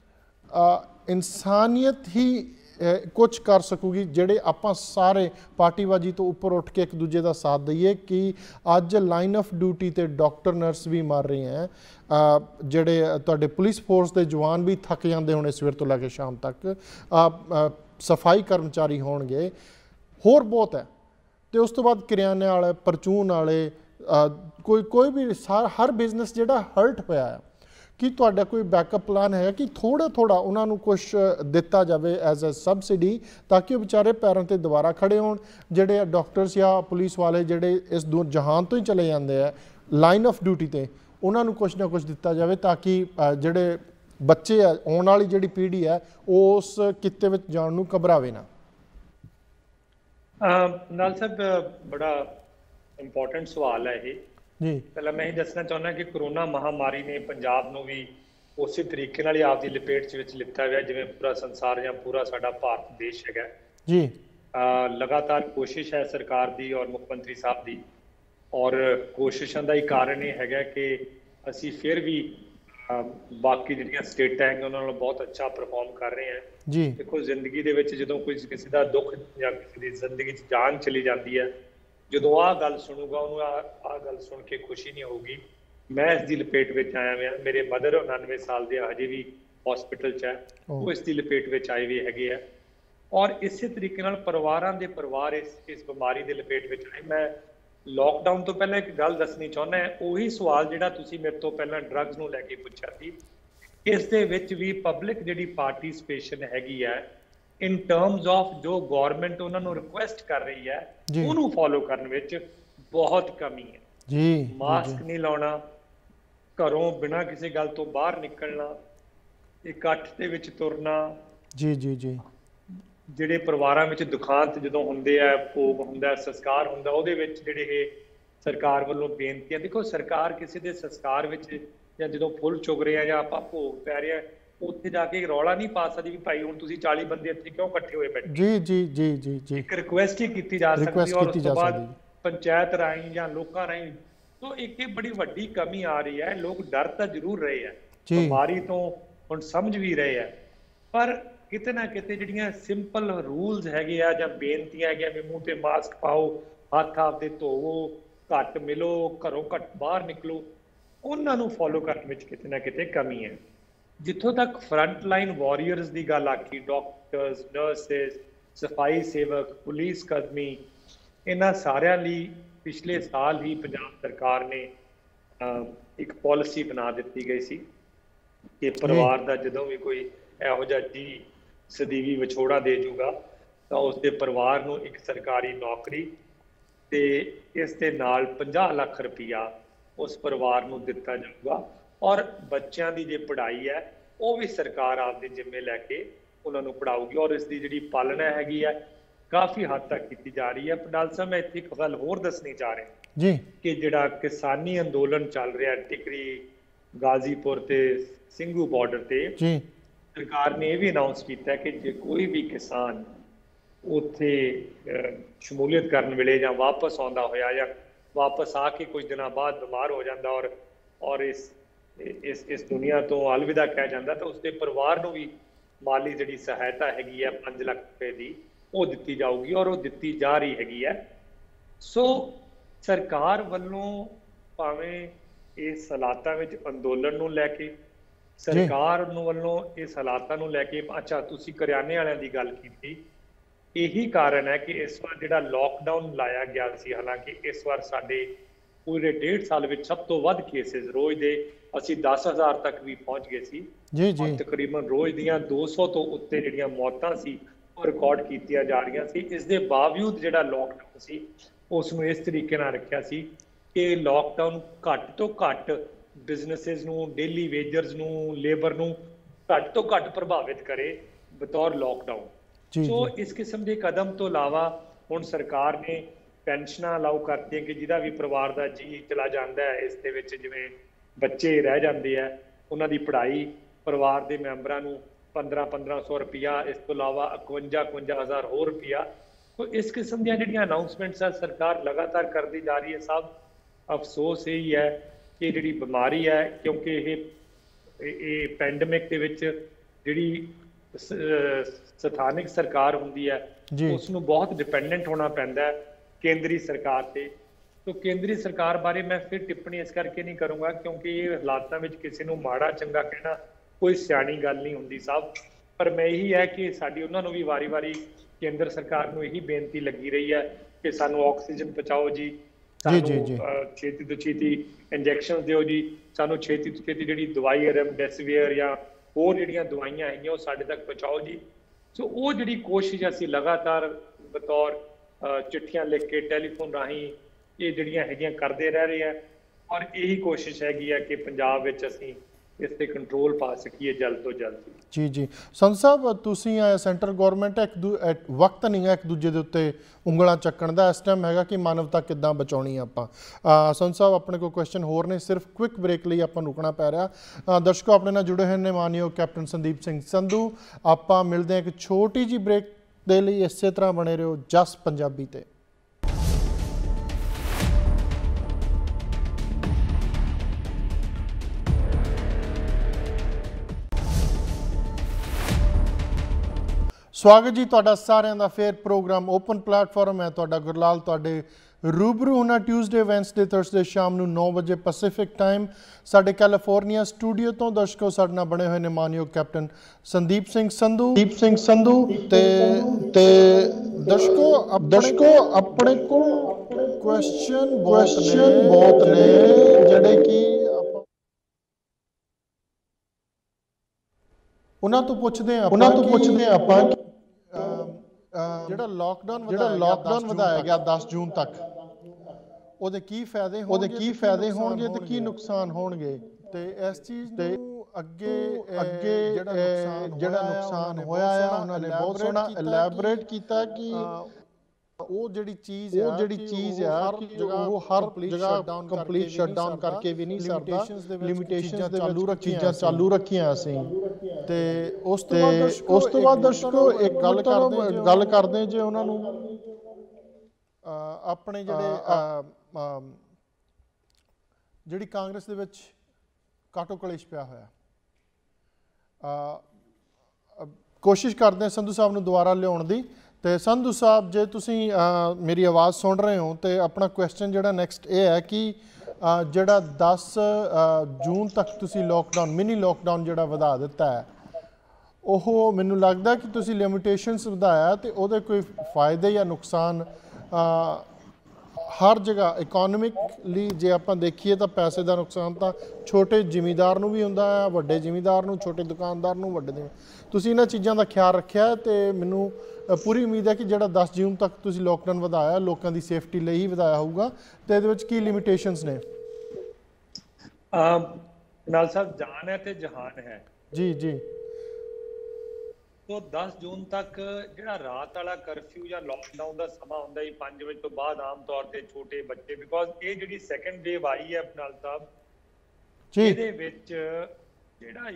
[SPEAKER 1] ਇਨਸਾਨੀਅਤ ਹੀ ਕੁਝ ਕਰ ਸਕੂਗੀ, ਜਿਹੜੇ ਆਪਾਂ ਸਾਰੇ ਪਾਰਟੀਬਾਜੀ ਤੋਂ ਉੱਪਰ ਉੱਠ ਕੇ ਇੱਕ ਦੂਜੇ ਦਾ ਸਾਥ ਦਈਏ, ਕਿ ਅੱਜ ਲਾਈਨ ਆਫ ਡਿਊਟੀ ਤੇ ਡਾਕਟਰ ਨਰਸ ਵੀ ਮਰ ਰਹੇ ਹੈ, ਜਿਹੜੇ ਤੁਹਾਡੇ ਪੁਲਿਸ ਫੋਰਸ ਦੇ ਜਵਾਨ ਵੀ ਥੱਕ ਜਾਂਦੇ ਹੋਣੇ ਸਵੇਰ ਤੋਂ ਲੈ ਕੇ ਸ਼ਾਮ ਤੱਕ, ਸਫਾਈ ਕਰਮਚਾਰੀ ਹੋਣਗੇ, ਹੋਰ ਬਹੁਤ ਹੈ, ਤੇ ਉਸ ਤੋਂ ਬਾਅਦ ਕਰਿਆਨੇ ਵਾਲੇ, ਪਰਚੂਨ ਵਾਲੇ, ਕੋਈ ਵੀ ਹਰ ਬਿਜ਼ਨਸ ਜਿਹੜਾ ਹਰਟ ਹੋਇਆ ਹੈ। ਕੀ ਤੁਹਾਡਾ ਕੋਈ ਬੈਕਅਪ ਪਲਾਨ ਹੈ ਕਿ ਥੋੜਾ ਉਹਨਾਂ ਨੂੰ ਕੁਝ ਦਿੱਤਾ ਜਾਵੇ ਐਜ਼ ਅ ਸਬਸਿਡੀ, ਤਾਂ ਕਿ ਉਹ ਵਿਚਾਰੇ ਪੈਰਾਂ ਤੇ ਦੁਬਾਰਾ ਖੜੇ ਹੋਣ, ਜਿਹੜੇ ਡਾਕਟਰਸ ਜਾਂ ਪੁਲਿਸ ਵਾਲੇ ਜਿਹੜੇ ਇਸ ਜਹਾਨ ਤੋਂ ਹੀ ਚਲੇ ਜਾਂਦੇ ਆ ਲਾਈਨ ਆਫ ਡਿਊਟੀ ਤੇ, ਉਹਨਾਂ ਨੂੰ ਕੁਝ ਨਾ ਕੁਝ ਦਿੱਤਾ ਜਾਵੇ, ਤਾਂ ਕਿ ਜਿਹੜੇ ਬੱਚੇ ਆ, ਆਉਣ ਵਾਲੀ ਜਿਹੜੀ ਪੀੜ੍ਹੀ ਹੈ, ਉਹ ਉਸ ਕਿੱਤੇ ਵਿੱਚ ਜਾਣ ਨੂੰ ਘਬਰਾਵੇ ਨਾ।
[SPEAKER 2] ਨਾਲ ਸਾਹਿਬ, ਬੜਾ ਇੰਪੋਰਟੈਂਟ ਸਵਾਲ ਹੈ ਇਹ ਜੀ। ਪਹਿਲਾਂ ਮੈਂ ਇਹ ਦੱਸਣਾ ਚਾਹੁੰਦਾ ਕਿ ਕਰੋਨਾ ਮਹਾਮਾਰੀ ਨੇ ਪੰਜਾਬ ਨੂੰ ਵੀ ਉਸੇ ਤਰੀਕੇ ਨਾਲ ਹੀ ਆਪਦੀ ਲਪੇਟ ਵਿੱਚ ਲਿੱਤਾ ਹੋਇਆ ਜਿਵੇਂ ਪੂਰਾ ਸੰਸਾਰ ਜਾਂ ਪੂਰਾ ਸਾਡਾ ਭਾਰਤ ਦੇਸ਼ ਹੈਗਾ ਜੀ। ਲਗਾਤਾਰ ਕੋਸ਼ਿਸ਼ ਹੈ ਸਰਕਾਰ ਦੀ ਔਰ ਮੁੱਖ ਮੰਤਰੀ ਸਾਹਿਬ ਦੀ, ਔਰ ਕੋਸ਼ਿਸ਼ਾਂ ਦਾ ਹੀ ਕਾਰਨ ਇਹ ਹੈਗਾ ਕਿ ਅਸੀਂ ਫਿਰ ਵੀ ਬਾਕੀ ਜਿਹੜੀਆਂ ਸਟੇਟਾਂ ਹੈਗੀਆਂ ਉਹਨਾਂ ਨਾਲੋਂ ਬਹੁਤ ਅੱਛਾ ਪਰਫਾਰਮ ਕਰ ਰਹੇ ਹਾਂ ਜੀ। ਦੇਖੋ, ਜ਼ਿੰਦਗੀ ਦੇ ਵਿੱਚ ਜਦੋਂ ਕੋਈ ਕਿਸੇ ਦਾ ਦੁੱਖ ਜਾਂ ਕਿਸੇ ਦੀ ਜ਼ਿੰਦਗੀ 'ਚ ਜਾਨ ਚਲੀ ਜਾਂਦੀ ਹੈ, ਜਦੋਂ ਆਹ ਗੱਲ ਸੁਣੂਗਾ ਉਹਨੂੰ ਆਹ ਗੱਲ ਸੁਣ ਕੇ ਖੁਸ਼ੀ ਨਹੀਂ ਹੋਊਗੀ। ਮੈਂ ਇਸ ਦੀ ਲਪੇਟ ਵਿੱਚ ਆਇਆ ਹੋਇਆ, ਮੇਰੇ ਮਦਰ 99 ਸਾਲ ਦੇ ਹਜੇ ਵੀ ਹਸਪੀਟਲ 'ਚ ਹੈ, ਉਹ ਇਸ ਦੀ ਲਪੇਟ ਵਿੱਚ ਆਏ ਵੀ ਹੈਗੇ ਆ, ਔਰ ਇਸੇ ਤਰੀਕੇ ਨਾਲ ਪਰਿਵਾਰਾਂ ਦੇ ਪਰਿਵਾਰ ਇਸ ਬਿਮਾਰੀ ਦੇ ਲਪੇਟ ਵਿੱਚ ਆਏ। ਮੈਂ ਲੋਕਡਾਊਨ ਤੋਂ ਪਹਿਲਾਂ ਇੱਕ ਗੱਲ ਦੱਸਣੀ ਚਾਹੁੰਦਾ, ਉਹੀ ਸਵਾਲ ਜਿਹੜਾ ਤੁਸੀਂ ਮੇਰੇ ਤੋਂ ਪਹਿਲਾਂ ਡਰੱਗਸ ਨੂੰ ਲੈ ਕੇ ਪੁੱਛਿਆ ਸੀ, ਇਸ ਦੇ ਵਿੱਚ ਵੀ ਪਬਲਿਕ ਜਿਹੜੀ ਪਾਰਟਿਸਿਪੇਸ਼ਨ ਹੈਗੀ ਹੈ ਇਨ ਟਰਮਸ ਆਫ ਜੋ ਗਵਰਨਮੈਂਟ ਉਹਨਾਂ ਨੂੰ ਰਿਕੁਐਸਟ ਕਰ ਰਹੀ ਹੈ ਉਹਨੂੰ ਫੋਲੋ ਕਰਨ ਵਿੱਚ ਬਹੁਤ ਕਮੀ ਹੈ ਜੀ। ਮਾਸਕ ਨਹੀਂ ਲਾਉਣਾ, ਘਰੋਂ ਬਿਨਾਂ ਕਿਸੇ ਗੱਲ ਤੋਂ ਬਾਹਰ ਨਿਕਲਣਾ, ਇਕੱਠ ਦੇ ਵਿੱਚ ਤੁਰਨਾ ਜੀ ਜੀ ਜੀ, ਜਿਹੜੇ ਪਰਿਵਾਰਾਂ ਵਿੱਚ ਦੁਖਾਂਤ ਜਦੋਂ ਹੁੰਦੇ ਆ, ਭੋਗ ਹੁੰਦਾ, ਸੰਸਕਾਰ ਹੁੰਦਾ, ਉਹਦੇ ਵਿੱਚ ਜਿਹੜੇ ਇਹ ਸਰਕਾਰ ਵੱਲੋਂ ਬੇਨਤੀਆਂ, ਦੇਖੋ ਸਰਕਾਰ ਕਿਸੇ ਦੇ ਸੰਸਕਾਰ ਵਿੱਚ ਜਾਂ ਜਦੋਂ ਫੁੱਲ ਚੁਗ ਰਹੇ ਆ ਜਾਂ ਆਪਾਂ ਭੋਗ ਪੈ ਰਹੇ ਆ, ਉੱਥੇ ਜਾ ਕੇ ਰੌਲਾ ਨਹੀਂ ਪਾ ਸਕਦੀ ਵੀ ਭਾਈ ਹੁਣ ਤੁਸੀਂ 40 ਬੰਦੇ ਇੱਥੇ ਕਿਉਂ ਇਕੱਠੇ ਹੋਏ ਬੈਠੇ ਜੀ ਜੀ ਜੀ ਜੀ ਜੀ। ਇੱਕ ਰਿਕੁਐਸਟ ਹੀ ਕੀਤੀ ਜਾ ਸਕਦੀ ਔਰ ਉਸ ਤੋਂ ਬਾਅਦ ਪੰਚਾਇਤ ਰਾਹੀਂ ਜਾਂ ਲੋਕਾਂ ਰਾਹੀਂ। ਤੋਂ ਇੱਕ ਇਹ ਬੜੀ ਵੱਡੀ ਕਮੀ ਆ ਰਹੀ ਹੈ, ਲੋਕ ਡਰ ਤਾਂ ਜ਼ਰੂਰ ਰਹੇ ਆ ਬਿਮਾਰੀ ਤੋਂ, ਹੁਣ ਸਮਝ ਵੀ ਰਹੇ ਆ, ਪਰ ਕਿਤੇ ਨਾ ਕਿਤੇ ਜਿਹੜੀਆਂ ਸਿੰਪਲ ਰੂਲਸ ਹੈਗੇ ਆ ਜਾਂ ਬੇਨਤੀਆਂ ਹੈਗੀਆਂ ਵੀ ਮੂੰਹ ਤੇ ਮਾਸਕ ਪਾਓ, ਹੱਥ ਆਪਦੇ ਧੋਵੋ, ਘੱਟ ਮਿਲੋ, ਘਰੋਂ ਘੱਟ ਬਾਹਰ ਨਿਕਲੋ, ਉਹਨਾਂ ਨੂੰ ਫੋਲੋ ਕਰਨ ਵਿੱਚ ਕਿਤੇ ਨਾ ਕਿਤੇ ਕਮੀ ਹੈ। ਜਿੱਥੋਂ ਤੱਕ ਫਰੰਟ ਲਾਈਨ ਵਾਰੀਅਰਸ ਦੀ ਗੱਲ ਆਖੀ, ਡਾਕਟਰਸ, ਨਰਸਿਸ, ਸਫਾਈ ਸੇਵਕ, ਪੁਲਿਸ ਕਰਮੀ, ਇਹਨਾਂ ਸਾਰਿਆਂ ਲਈ ਪਿਛਲੇ ਸਾਲ ਹੀ ਪੰਜਾਬ ਸਰਕਾਰ ਨੇ ਇੱਕ ਪਾਲਿਸੀ ਬਣਾ ਦਿੱਤੀ ਗਈ ਸੀ ਕਿ ਪਰਿਵਾਰ ਦਾ ਜਦੋਂ ਵੀ ਕੋਈ ਇਹੋ ਜਿਹਾ ਜੀ ਸਦੀਵੀ ਵਿਛੋੜਾ ਦੇ ਜੂਗਾ ਤਾਂ ਉਸਦੇ ਪਰਿਵਾਰ ਨੂੰ ਇੱਕ ਸਰਕਾਰੀ ਨੌਕਰੀ ਤੇ ਇਸ ਦੇ ਨਾਲ 50 ਲੱਖ ਰੁਪਇਆ ਉਸ ਪਰਿਵਾਰ ਨੂੰ ਦਿੱਤਾ ਜਾਊਗਾ ਔਰ ਬੱਚਿਆਂ ਦੀ ਜੇ ਪੜ੍ਹਾਈ ਹੈ ਉਹ ਵੀ ਸਰਕਾਰ ਆਪਦੇ ਜ਼ਿੰਮੇ ਲੈ ਕੇ ਉਹਨਾਂ ਨੂੰ ਪੜ੍ਹਾਊਗੀ ਔਰ ਇਸ ਦੀ ਜਿਹੜੀ ਪਾਲਣਾ ਹੈਗੀ ਹੈ ਕਾਫੀ ਹੱਦ ਤੱਕ ਕੀਤੀ ਜਾ ਰਹੀ ਹੈ। ਪਟਾਲ ਸਾਹਿਬ ਮੈਂ ਇੱਥੇ ਇੱਕ ਗੱਲ ਹੋਰ ਦੱਸਣੀ ਚਾਹ ਰਿਹਾ
[SPEAKER 1] ਜੀ
[SPEAKER 2] ਕਿ ਜਿਹੜਾ ਕਿਸਾਨੀ ਅੰਦੋਲਨ ਚੱਲ ਰਿਹਾ ਟਿਕਰੀ ਗਾਜ਼ੀਪੁਰ ਤੇ ਸਿੰਘੂ ਬਾਰਡਰ ਤੇ
[SPEAKER 1] ਜੀ
[SPEAKER 2] ਸਰਕਾਰ ਨੇ ਇਹ ਵੀ ਅਨਾਉਂਸ ਕੀਤਾ ਕਿ ਜੇ ਕੋਈ ਵੀ ਕਿਸਾਨ ਉੱਥੇ ਸ਼ਮੂਲੀਅਤ ਕਰਨ ਵੇਲੇ ਜਾਂ ਵਾਪਸ ਆਉਂਦਾ ਹੋਇਆ ਜਾਂ ਵਾਪਸ ਆ ਕੇ ਕੁਝ ਦਿਨਾਂ ਬਾਅਦ ਬਿਮਾਰ ਹੋ ਜਾਂਦਾ ਔਰ ਇਸ ਦੁਨੀਆ ਤੋਂ ਅਲਵਿਦਾ ਕਹਿ ਜਾਂਦਾ ਤਾਂ ਉਸਦੇ ਪਰਿਵਾਰ ਨੂੰ ਵੀ ਮਾਲੀ ਜਿਹੜੀ ਸਹਾਇਤਾ ਹੈਗੀ ਹੈ 5 ਲੱਖ ਰੁਪਏ ਦੀ ਉਹ ਦਿੱਤੀ ਜਾਊਗੀ ਔਰ ਉਹ ਦਿੱਤੀ ਜਾ ਰਹੀ ਹੈਗੀ ਹੈ। ਸੋ ਸਰਕਾਰ ਵੱਲੋਂ ਭਾਵੇਂ ਇਸ ਹਾਲਾਤਾਂ ਵਿੱਚ ਅੰਦੋਲਨ ਨੂੰ ਲੈ ਕੇ ਸਰਕਾਰ ਨੂੰ ਵੱਲੋਂ ਇਸ ਹਾਲਾਤਾਂ ਨੂੰ ਲੈ ਕੇ ਅੱਛਾ ਤੁਸੀਂ ਕਰਿਆਨੇ ਵਾਲਿਆਂ ਦੀ ਗੱਲ ਕੀਤੀ ਇਹੀ ਕਾਰਨ ਹੈ ਕਿ ਇਸ ਵਾਰ ਜਿਹੜਾ ਲੋਕਡਾਊਨ ਲਾਇਆ ਗਿਆ ਸੀ ਹਾਲਾਂਕਿ ਇਸ ਵਾਰ ਸਾਡੇ ਪੂਰੇ 1.5 ਸਾਲ ਵਿੱਚ ਸਭ ਤੋਂ ਵੱਧ ਕੇਸਿਸ ਰੋਜ਼ ਦੇ ਅਸੀਂ 10,000 ਤੱਕ ਵੀ ਪਹੁੰਚ ਗਏ ਸੀ
[SPEAKER 1] ਜੀ ਜੀ
[SPEAKER 2] ਤਕਰੀਬਨ ਰੋਜ਼ ਦੀਆਂ 200 ਤੋਂ ਉੱਤੇ ਜਿਹੜੀਆਂ ਮੌਤਾਂ ਸੀ ਉਹ ਰਿਕਾਰਡ ਕੀਤੀਆਂ ਜਾ ਰਹੀਆਂ ਸੀ। ਇਸ ਦੇ ਬਾਵਜੂਦ ਜਿਹੜਾ ਲੋਕਡਾਊਨ ਸੀ ਉਸ ਨੂੰ ਇਸ ਤਰੀਕੇ ਨਾਲ ਰੱਖਿਆ ਸੀ ਕਿ ਲੋਕਡਾਊਨ ਘੱਟ ਤੋਂ ਘੱਟ ਬਿਜ਼ਨੈਸਿਸ ਨੂੰ ਡੇਲੀ ਵੇਜਰਸ ਨੂੰ ਲੇਬਰ ਨੂੰ ਘੱਟ ਤੋਂ ਘੱਟ ਪ੍ਰਭਾਵਿਤ ਕਰੇ ਬਤੌਰ ਲੋਕਡਾਊਨ। ਸੋ ਇਸ ਕਿਸਮ ਦੇ ਕਦਮ ਤੋਂ ਇਲਾਵਾ ਹੁਣ ਸਰਕਾਰ ਨੇ ਪੈਨਸ਼ਨਾਂ ਅਲਾਉ ਕਰਤੀਆਂ ਕਿ ਜਿਹਦਾ ਵੀ ਪਰਿਵਾਰ ਦਾ ਜੀ ਚਲਾ ਜਾਂਦਾ ਹੈ ਇਸ ਦੇ ਵਿੱਚ ਜਿਵੇਂ ਬੱਚੇ ਰਹਿ ਜਾਂਦੇ ਆ ਉਹਨਾਂ ਦੀ ਪੜ੍ਹਾਈ ਪਰਿਵਾਰ ਦੇ ਮੈਂਬਰਾਂ ਨੂੰ 1500 ਰੁਪਇਆ ਇਸ ਤੋਂ ਇਲਾਵਾ 51,000 ਹੋਰ ਰੁਪਇਆ। ਸੋ ਇਸ ਕਿਸਮ ਦੀਆਂ ਜਿਹੜੀਆਂ ਅਨਾਉਂਸਮੈਂਟਸ ਆ ਸਰਕਾਰ ਲਗਾਤਾਰ ਕਰਦੀ ਜਾ ਰਹੀ ਹੈ। ਸਭ ਅਫਸੋਸ ਇਹੀ ਹੈ ਕਿ ਜਿਹੜੀ ਬਿਮਾਰੀ ਹੈ ਕਿਉਂਕਿ ਇਹ ਪੈਂਡੇਮਿਕ ਦੇ ਵਿੱਚ ਜਿਹੜੀ ਸਥਾਨਕ ਸਰਕਾਰ ਹੁੰਦੀ ਹੈ ਉਸ ਨੂੰ ਬਹੁਤ ਡਿਪੈਂਡੈਂਟ ਹੋਣਾ ਪੈਂਦਾ ਹੈ ਕੇਂਦਰੀ ਸਰਕਾਰ ਤੇ। तो केंद्रीय सरकार बारे मैं फिर टिप्पणी इस करके नहीं करूँगा क्योंकि ये हालातों में किसी को माड़ा चंगा कहना कोई सियाणी गल नहीं होंदी साहब, पर मैं यही है कि साडी उन्होंने भी वारी वारी केंद्र सरकार को यही बेनती लगी रही है कि सानू ऑक्सीजन पहुँचाओ जी, छेती तो छेती इंजैक्शन दिओ जी, सानू छेती तो छेती जी दवाई रेमडेसिविर या होर जिहड़ियां दवाइयां हैगियां वो साडे तक पहुँचाओ जी। सो वो जिहड़ी कोशिश असीं लगातार बतौर चिट्ठियां लिख के टैलीफोन राही ये ਜਿਹੜੀਆਂ ਹੈਗੀਆਂ ਕਰਦੇ ਰਹਿ ਰਹੇ ਆ ਔਰ ਇਹੀ ਕੋਸ਼ਿਸ਼ ਹੈਗੀ ਆ ਕਿ ਪੰਜਾਬ ਵਿੱਚ ਅਸੀਂ ਇਸ ਤੇ ਕੰਟਰੋਲ ਪਾ ਸਕੀਏ ਜਲਦ ਤੋਂ ਜਲਦ। ਜੀ
[SPEAKER 1] ਜੀ ਸੰਤ ਸਾਹਿਬ ਤੁਸੀਂ ਸੈਂਟਰ ਗਵਰਨਮੈਂਟ ਵਕਤ ਨਹੀਂ ਹੈ ਇੱਕ ਦੂਜੇ ਦੇ ਉੱਤੇ ਉਂਗਲਾਂ ਚੱਕਣ ਦਾ, ਇਸ ਟਾਈਮ ਹੈਗਾ ਕਿ ਮਾਨਵਤਾ ਕਿੱਦਾਂ ਬਚਾਉਣੀ ਆਪਾਂ। ਸੰਤ ਸਾਹਿਬ ਆਪਣੇ ਕੋਲ ਕੁਐਸਚਨ ਹੋਰ ਨੇ, ਸਿਰਫ ਕੁਇਕ ਬ੍ਰੇਕ ਲਈ ਆਪਾਂ ਰੁਕਣਾ ਪੈ ਰਿਹਾ। ਦਰਸ਼ਕੋ ਆਪਣੇ ਨਾਲ ਜੁੜੇ ਹੋਏ ਨੇ ਮਾਨਯੋਗ ਕੈਪਟਨ ਸੰਦੀਪ ਸਿੰਘ ਸੰਧੂ। ਆਪਾਂ ਮਿਲਦੇ ਹਾਂ ਇੱਕ ਛੋਟੀ ਜੀ ਬ੍ਰੇਕ ਦੇ ਲਈ, ਇਸੇ ਤਰ੍ਹਾਂ ਬਣੇ ਰਹੋ ਜਸ ਪੰਜਾਬੀ ਤੇ। स्वागत जी तुहाडा सारिਆਂ ਦਾ फिर प्रोग्राम ओपन प्लेटफॉर्म है। तुहाडा गुरलाल तुहाडे रूबरू होना ट्यूसडे वैंसडे थर्सडे शाम नूं 9 बजे पैसिफिक टाइम साडे कैलीफोर्निया स्टूडियो तो। दर्शकों साडे नाल बने हुए ने मानयोग कैप्टन संदीप सिंह संधू ते दर्शकों अपने को क्वेश्चन बहुत ने जिहड़े कि उन्हां तो पुछदे आपां ਜਿਹੜਾ ਲੋਕਡਾਊਨ ਵਧਾਇਆ ਗਿਆ 10 ਜੂਨ ਤੱਕ ਉਹਦੇ ਕੀ ਫਾਇਦੇ ਹੋਣਗੇ ਤੇ ਕੀ ਨੁਕਸਾਨ ਹੋਣਗੇ ਤੇ ਇਸ ਚੀਜ਼ ਨੂੰ ਅੱਗੇ ਜਿਹੜਾ ਨੁਕਸਾਨ ਹੋਇਆ ਹੈ ਉਹਨਾਂ ਨੇ ਬਹੁਤ ਸੋਹਣਾ ਇਲੈਬੋਰੇਟ ਕੀਤਾ ਕਿ ਉਹ ਜਿਹੜੀ ਚੀਜ਼ ਆ ਕਿ ਉਹ ਹਰ ਜਗ੍ਹਾ ਕੰਪਲੀਟ ਸ਼ਟਡਾਊਨ ਕਰਕੇ ਵੀ ਨਹੀਂ ਸਰਦਾ, ਲਿਮਿਟੇਸ਼ਨਸ ਦੇ ਵਿੱਚ ਚੀਜ਼ਾਂ ਚਾਲੂ ਰੱਖੀਆਂ ਅਸੀਂ। ਤੇ ਉਸ ਤੋਂ ਬਾਅਦ ਦਰਸ਼ਕੋ ਇੱਕ ਗੱਲ ਕਰਦੇ ਜੇ ਉਹਨਾਂ ਨੂੰ ਆਪਣੇ ਜਿਹੜੀ ਕਾਂਗਰਸ ਦੇ ਵਿੱਚ ਕਾਟੋ ਕਲੇਸ਼ ਪਿਆ ਹੋਇਆ, ਕੋਸ਼ਿਸ਼ ਕਰਦੇ ਹਾਂ ਸੰਧੂ ਸਾਹਿਬ ਨੂੰ ਦੁਬਾਰਾ ਲਿਆਉਣ ਦੀ। ਤੇ ਸੰਧੂ ਸਾਹਿਬ ਜੇ ਤੁਸੀਂ ਮੇਰੀ ਆਵਾਜ਼ ਸੁਣ ਰਹੇ ਹੋ ਤੇ ਆਪਣਾ ਕੁਐਸਚਨ ਜਿਹੜਾ ਨੈਕਸਟ ਇਹ ਹੈ ਕਿ ਜਿਹੜਾ 10 ਜੂਨ ਤੱਕ ਤੁਸੀਂ ਲੋਕਡਾਊਨ ਮਿਨੀ ਲੋਕਡਾਊਨ ਜਿਹੜਾ ਵਧਾ ਦਿੱਤਾ ਹੈ, ਉਹ ਮੈਨੂੰ ਲੱਗਦਾ ਕਿ ਤੁਸੀਂ ਲਿਮਿਟੇਸ਼ਨਸ ਵਧਾਇਆ ਤੇ ਉਹਦੇ ਕੋਈ ਫਾਇਦੇ ਜਾਂ ਨੁਕਸਾਨ ਹਰ ਜਗ੍ਹਾ ਇਕਨੋਮਿਕਲੀ ਜੇ ਆਪਾਂ ਦੇਖੀਏ ਤਾਂ ਪੈਸੇ ਦਾ ਨੁਕਸਾਨ ਤਾਂ ਛੋਟੇ ਜ਼ਿਮੀਂਦਾਰ ਨੂੰ ਵੀ ਹੁੰਦਾ ਹੈ, ਵੱਡੇ ਜ਼ਿਮੀਂਦਾਰ ਨੂੰ, ਛੋਟੇ ਦੁਕਾਨਦਾਰ ਨੂੰ, ਵੱਡੇ ਤੁਸੀਂ ਇਹਨਾਂ ਚੀਜ਼ਾਂ ਦਾ ਖਿਆਲ ਰੱਖਿਆ ਤੇ ਮੈਨੂੰ ਪੂਰੀ ਉਮੀਦ ਹੈ ਕਿ ਜਿਹੜਾ 10 ਜੂਨ ਤੱਕ ਤੁਸੀਂ ਲੋਕਡਾਊਨ ਵਧਾਇਆ ਲੋਕਾਂ ਦੀ ਸੇਫਟੀ ਲਈ ਹੀ ਵਧਾਇਆ ਹੋਊਗਾ ਤੇ ਇਹਦੇ ਵਿੱਚ ਕੀ ਲਿਮਿਟੇਸ਼ਨਸ ਨੇ?
[SPEAKER 2] ਨਾਲ ਸਾਹਿਬ ਜਾਨ ਹੈ ਤੇ ਜਹਾਨ ਹੈ।
[SPEAKER 1] ਜੀ ਜੀ
[SPEAKER 2] ਤੋਂ 10 ਜੂਨ ਤੱਕ ਜਿਹੜਾ ਰਾਤ ਵਾਲਾ ਕਰਫਿਊ ਜਾਂ ਲੋਕਡਾਊਨ ਦਾ ਸਮਾਂ ਹੁੰਦਾ ਜੀ 5 ਵਜੇ ਤੋਂ ਬਾਅਦ ਆਮ ਤੌਰ ਤੇ ਛੋਟੇ ਬੱਚੇ, ਬਿਕੋਜ਼ ਇਹ ਜਿਹੜੀ ਸੈਕੰਡ ਵੇਵ ਆਈ ਹੈ ਨਾਲ ਸਾਹਿਬ, ਇਹਦੇ ਵਿੱਚ ਜਿਹੜਾ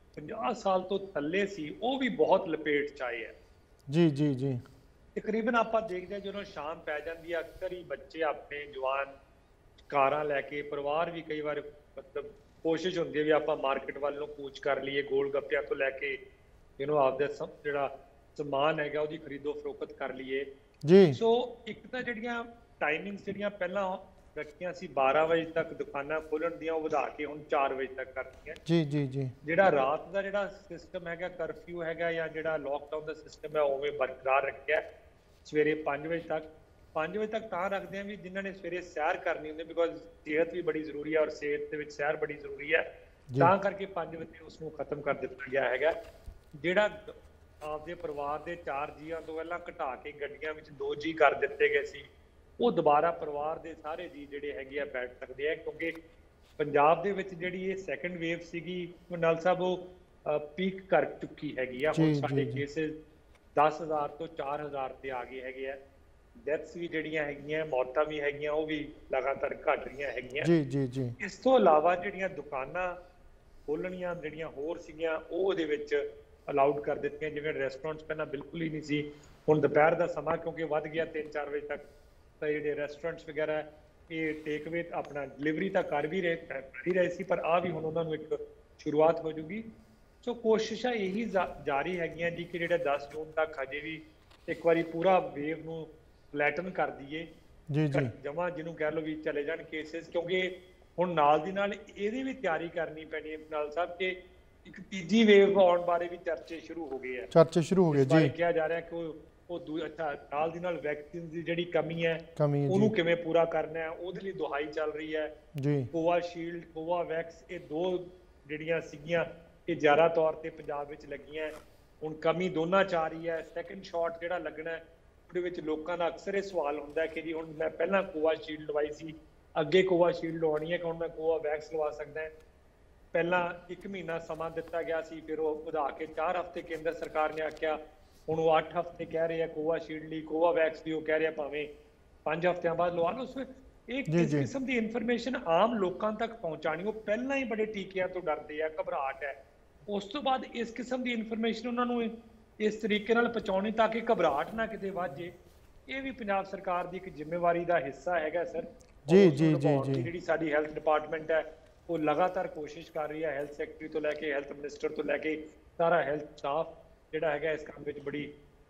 [SPEAKER 2] 50 ਸਾਲ ਤੋਂ ਥੱਲੇ ਸੀ ਉਹ ਵੀ ਬਹੁਤ ਲਪੇਟ ਚ ਆਏ ਹੈ।
[SPEAKER 1] ਜੀ ਜੀ ਜੀ
[SPEAKER 2] ਤਕਰੀਬਨ ਆਪਾਂ ਦੇਖਦੇ ਹਾਂ ਜਦੋਂ ਸ਼ਾਮ ਪੈ ਜਾਂਦੀ ਹੈ ਅਕਸਰ ਹੀ ਬੱਚੇ ਆਪਣੇ ਜਵਾਨ ਕਾਰਾਂ ਲੈ ਕੇ, ਪਰਿਵਾਰ ਵੀ ਕਈ ਵਾਰ ਮਤਲਬ ਕੋਸ਼ਿਸ਼ ਹੁੰਦੀ ਹੈ ਵੀ ਆਪਾਂ ਮਾਰਕੀਟ ਵੱਲ ਨੂੰ ਕੂਚ ਕਰ ਲਈਏ, ਗੋਲ ਗੱਪਿਆਂ ਤੋਂ ਲੈ ਕੇ ਆਪਦੇ ਜਿਹੜਾ ਸਮਾਨ ਹੈਗਾ ਉਹਦੀ ਖਰੀਦੋ ਫਰੋਖਤ ਕਰ ਲਈਏ ਜੀ। ਸੋ ਇੱਕ ਤਾਂ ਜਿਹੜੀਆਂ ਟਾਈਮਿੰਗਸ ਜਿਹੜੀਆਂ ਪਹਿਲਾਂ ਰੱਖੀਆਂ ਸੀ 12 ਵਜੇ ਤੱਕ ਦੁਕਾਨਾਂ ਖੋਲਣ ਦੀਆਂ, ਉਹ ਵਧਾ ਕੇ ਹੁਣ 4 ਵਜੇ ਤੱਕ ਕਰਤੀਆਂ ਜੀ ਜੀ ਜੀ। ਜਿਹੜਾ ਰਾਤ ਦਾ ਜਿਹੜਾ ਸਿਸਟਮ ਹੈਗਾ ਕਰਫਿਊ ਹੈਗਾ ਜਾਂ ਜਿਹੜਾ ਲੋਕਡਾਊਨ ਦਾ ਸਿਸਟਮ ਹੈ ਉਵੇਂ ਬਰਕਰਾਰ ਰੱਖਿਆ, ਸਵੇਰੇ 5 ਵਜੇ ਤੱਕ। 5 ਵਜੇ ਤੱਕ ਤਾਂ ਰੱਖਦੇ ਹਾਂ ਵੀ ਜਿਨ੍ਹਾਂ ਨੇ ਸਵੇਰੇ ਸੈਰ ਕਰਨੀ ਹੁੰਦੀ, ਬਿਕੋਜ਼ ਸਿਹਤ ਵੀ ਬੜੀ ਜ਼ਰੂਰੀ ਹੈ ਔਰ ਸਿਹਤ ਦੇ ਵਿੱਚ ਸੈਰ ਬੜੀ ਜ਼ਰੂਰੀ ਹੈ, ਤਾਂ ਕਰਕੇ 5 ਵਜੇ ਉਸ ਨੂੰ ਖਤਮ ਕਰ ਦਿੱਤਾ ਗਿਆ ਹੈਗਾ। ਜਿਹੜਾ ਆਪਦੇ ਪਰਿਵਾਰ ਦੇ 4 ਜੀਆਂ ਤੋਂ ਪਹਿਲਾਂ ਘਟਾ ਕੇ ਗੱਡੀਆਂ ਵਿੱਚ 2 ਜੀ ਕਰ ਦਿੱਤੇ ਗਏ ਸੀ, ਉਹ ਦੁਬਾਰਾ ਪਰਿਵਾਰ ਦੇ ਸਾਰੇ ਜੀ ਜਿਹੜੇ ਹੈਗੇ ਆ ਬੈਠ ਸਕਦੇ ਆ, ਕਿਉਂਕਿ ਪੰਜਾਬ ਦੇ ਵਿੱਚ ਜਿਹੜੀ ਇਹ ਸੈਕੰਡ ਵੇਵ ਸੀਗੀ ਨਾਲ ਸਾਹਿਬ ਉਹ ਪੀਕ ਕਰ ਚੁੱਕੀ ਹੈਗੀ ਆ। ਹੁਣ ਸਾਡੇ ਕੇਸਿਸ 10,000 ਤੋਂ 4,000 ਤੇ ਆ ਗਏ ਹੈਗੇ ਆ। ਡੈਥਸ ਵੀ ਜਿਹੜੀਆਂ ਹੈਗੀਆਂ, ਮੌਤਾਂ ਵੀ ਹੈਗੀਆਂ, ਉਹ ਵੀ ਲਗਾਤਾਰ ਘਟ ਰਹੀਆਂ ਹੈਗੀਆਂ ਜੀ ਜੀ ਜੀ। ਇਸ ਤੋਂ ਇਲਾਵਾ ਜਿਹੜੀਆਂ ਦੁਕਾਨਾਂ ਖੋਲਣੀਆਂ ਜਿਹੜੀਆਂ ਹੋਰ ਸੀਗੀਆਂ ਉਹ ਉਹਦੇ ਵਿੱਚ ਅਲਾਉਡ ਕਰ ਦਿੱਤੀਆਂ, ਜਿਵੇਂ ਰੈਸਟੋਰੈਂਟਸ ਪਹਿਲਾਂ ਬਿਲਕੁਲ ਹੀ ਨਹੀਂ ਸੀ, ਹੁਣ ਦੁਪਹਿਰ ਦਾ ਸਮਾਂ ਕਿਉਂਕਿ ਵੱਧ ਗਿਆ 3-4 ਵਜੇ ਤੱਕ, ਤਾਂ ਜਿਹੜੇ ਰੈਸਟੋਰੈਂਟਸ ਵਗੈਰਾ ਇਹ ਟੇਕਅਵੇ ਆਪਣਾ ਡਿਲੀਵਰੀ ਤਾਂ ਕਰ ਵੀ ਰਹੇ ਸੀ, ਪਰ ਆ ਵੀ ਹੁਣ ਉਹਨਾਂ ਨੂੰ ਇੱਕ ਸ਼ੁਰੂਆਤ ਹੋ ਜੂਗੀ। ਸੋ ਕੋਸ਼ਿਸ਼ਾਂ ਇਹੀ ਜਾਰੀ ਹੈਗੀਆਂ ਜੀ ਕਿ ਜਿਹੜਾ 10 ਜੂਨ ਤੱਕ ਹਜੇ ਵੀ ਇੱਕ ਵਾਰੀ ਪੂਰਾ ਵੇਵ ਨੂੰ ਫਲੈਟਨ ਕਰ ਦਈਏ ਜੀ ਜੀ, ਜਮਾ ਜਿਹਨੂੰ ਕਹਿ ਲਓ ਵੀ ਚਲੇ ਜਾਣ ਕੇਸਿਸ, ਕਿਉਂਕਿ ਹੁਣ ਨਾਲ ਦੀ ਨਾਲ ਇਹਦੀ ਵੀ ਤਿਆਰੀ ਕਰਨੀ ਪੈਣੀ ਹੈ ਨਾਲ ਸਾਹਿਬ ਕਿ ਇੱਕ ਤੀਜੀ ਵੇਵ ਆਉਣ ਬਾਰੇ ਵੀ ਚਰਚੇ ਸ਼ੁਰੂ ਹੋ ਗਏ ਜੀ। ਕਿਹਾ ਜਾ ਰਿਹਾ ਕਿ ਉਹ ਅੱਛਾ ਨਾਲ ਦੀ ਨਾਲ ਵੈਕਸੀਨ ਦੀ ਜਿਹੜੀ ਕਮੀ ਹੈ ਉਹਨੂੰ ਕਿਵੇਂ ਪੂਰਾ ਕਰਨਾ ਹੈ, ਉਹਦੇ ਲਈ ਦੁਹਾਈ ਚੱਲ ਰਹੀ ਹੈ ਜੀ। ਕੋਵਾਸ਼ੀਲਡ, ਕੋਵਾਵੈਕਸ, ਇਹ 2 ਜਿਹੜੀਆਂ ਸੀਗੀਆਂ ਇਹ ਜ਼ਿਆਦਾ ਤੌਰ ਤੇ ਪੰਜਾਬ ਵਿੱਚ ਲੱਗੀਆਂ, ਹੁਣ ਕਮੀ ਦੋਨਾਂ ਚ ਆ ਰਹੀ ਹੈ। ਸੈਕੰਡ ਸ਼ਾਟ ਜਿਹੜਾ ਲੱਗਣਾ ਉਹਦੇ ਵਿੱਚ ਲੋਕਾਂ ਦਾ ਅਕਸਰ ਇਹ ਸਵਾਲ ਹੁੰਦਾ ਕਿ ਜੀ ਹੁਣ ਮੈਂ ਪਹਿਲਾਂ ਕੋਵਾਸ਼ੀਲਡ ਲਵਾਈ ਸੀ, ਅੱਗੇ ਕੋਵਾਸ਼ੀਲਡ ਲਵਾਉਣੀ ਹੈ ਕਿ ਹੁਣ ਮੈਂ ਕੋਵਾਵੈਕਸ ਲਵਾ ਸਕਦਾ। ਪਹਿਲਾਂ 1 ਮਹੀਨਾ ਸਮਾਂ ਦਿੱਤਾ ਗਿਆ ਸੀ, ਫਿਰ ਉਹ ਵਧਾ ਕੇ 4 ਹਫ਼ਤੇ ਕੇਂਦਰ ਸਰਕਾਰ ਨੇ ਆਖਿਆ, ਹੁਣ ਉਹ 8 ਹਫ਼ਤੇ ਕਹਿ ਰਹੇ ਆ ਕੋਵਾਸ਼ੀਲਡ ਲਈ, ਕੋਵਾਵੈਕਸ ਵੀ ਉਹ ਕਹਿ ਰਿਹਾ ਭਾਵੇਂ 5 ਹਫ਼ਤਿਆਂ ਬਾਅਦ ਲਵਾ ਲਓ। ਸੋ ਇਹ ਕਿਸ ਕਿਸਮ ਦੀ ਇਨਫੋਰਮੇਸ਼ਨ ਆਮ ਲੋਕਾਂ ਤੱਕ ਪਹੁੰਚਾਣੀ, ਉਹ ਪਹਿਲਾਂ ਹੀ ਬੜੇ ਟੀਕਿਆਂ ਤੋਂ ਡਰਦੇ ਆ, ਘਬਰਾਹਟ ਹੈ, ਉਸ ਤੋਂ ਬਾਅਦ ਇਸ ਕਿਸਮ ਦੀ ਇਨਫੋਰਮੇਸ਼ਨ ਉਹਨਾਂ ਨੂੰ ਇਸ ਤਰੀਕੇ ਨਾਲ ਪਹੁੰਚਾਉਣੀ ਤਾਂ ਕਿ ਘਬਰਾਹਟ ਨਾ ਕਿਤੇ ਵੱਧ ਜੇ। ਇਹ ਵੀ ਪੰਜਾਬ ਸਰਕਾਰ ਦੀ ਇੱਕ ਜ਼ਿੰਮੇਵਾਰੀ ਦਾ ਹਿੱਸਾ ਹੈਗਾ ਸਰ ਜੀ ਜੀ ਜੀ। ਜਿਹੜੀ ਸਾਡੀ ਹੈਲਥ ਡਿਪਾਰਟਮੈਂਟ ਹੈ ਉਹ ਲਗਾਤਾਰ ਕੋਸ਼ਿਸ਼ ਕਰ ਰਹੀ ਹੈ, ਹੈਲਥ ਸੈਕਟਰੀ ਤੋਂ ਲੈ ਕੇ ਹੈਲਥ ਮਿਨਿਸਟਰ ਤੋਂ ਲੈ ਕੇ ਸਾਰਾ ਹੈਲਥ ਸਟਾਫ ਜਿਹੜਾ ਹੈਗਾ ਇਸ ਕੰਮ ਵਿੱਚ ਬੜੀ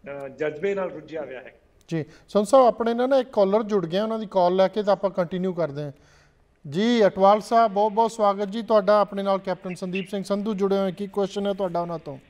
[SPEAKER 2] ਜਜ਼ਬੇ ਨਾਲ ਰੁੱਝਿਆ ਹੋਇਆ ਹੈ ਜੀ।
[SPEAKER 1] ਸੰਧੂ ਸਾਹਿਬ ਆਪਣੇ ਨਾਲ ਨਾ ਇੱਕ ਕਾਲਰ ਜੁੜ ਗਿਆ, ਉਹਨਾਂ ਦੀ ਕਾਲ ਲੈ ਕੇ ਤਾਂ ਆਪਾਂ ਕੰਟੀਨਿਊ ਕਰਦੇ ਹਾਂ ਜੀ। ਅਟਵਾਲ ਸਾਹਿਬ ਬਹੁਤ ਬਹੁਤ ਸਵਾਗਤ ਜੀ ਤੁਹਾਡਾ, ਆਪਣੇ ਨਾਲ ਕੈਪਟਨ ਸੰਦੀਪ ਸਿੰਘ ਸੰਧੂ ਜੁੜੇ ਹੋਏ, ਕੀ ਕੁਐਸਚਨ ਹੈ ਤੁਹਾਡਾ ਉਹਨਾਂ ਤੋਂ?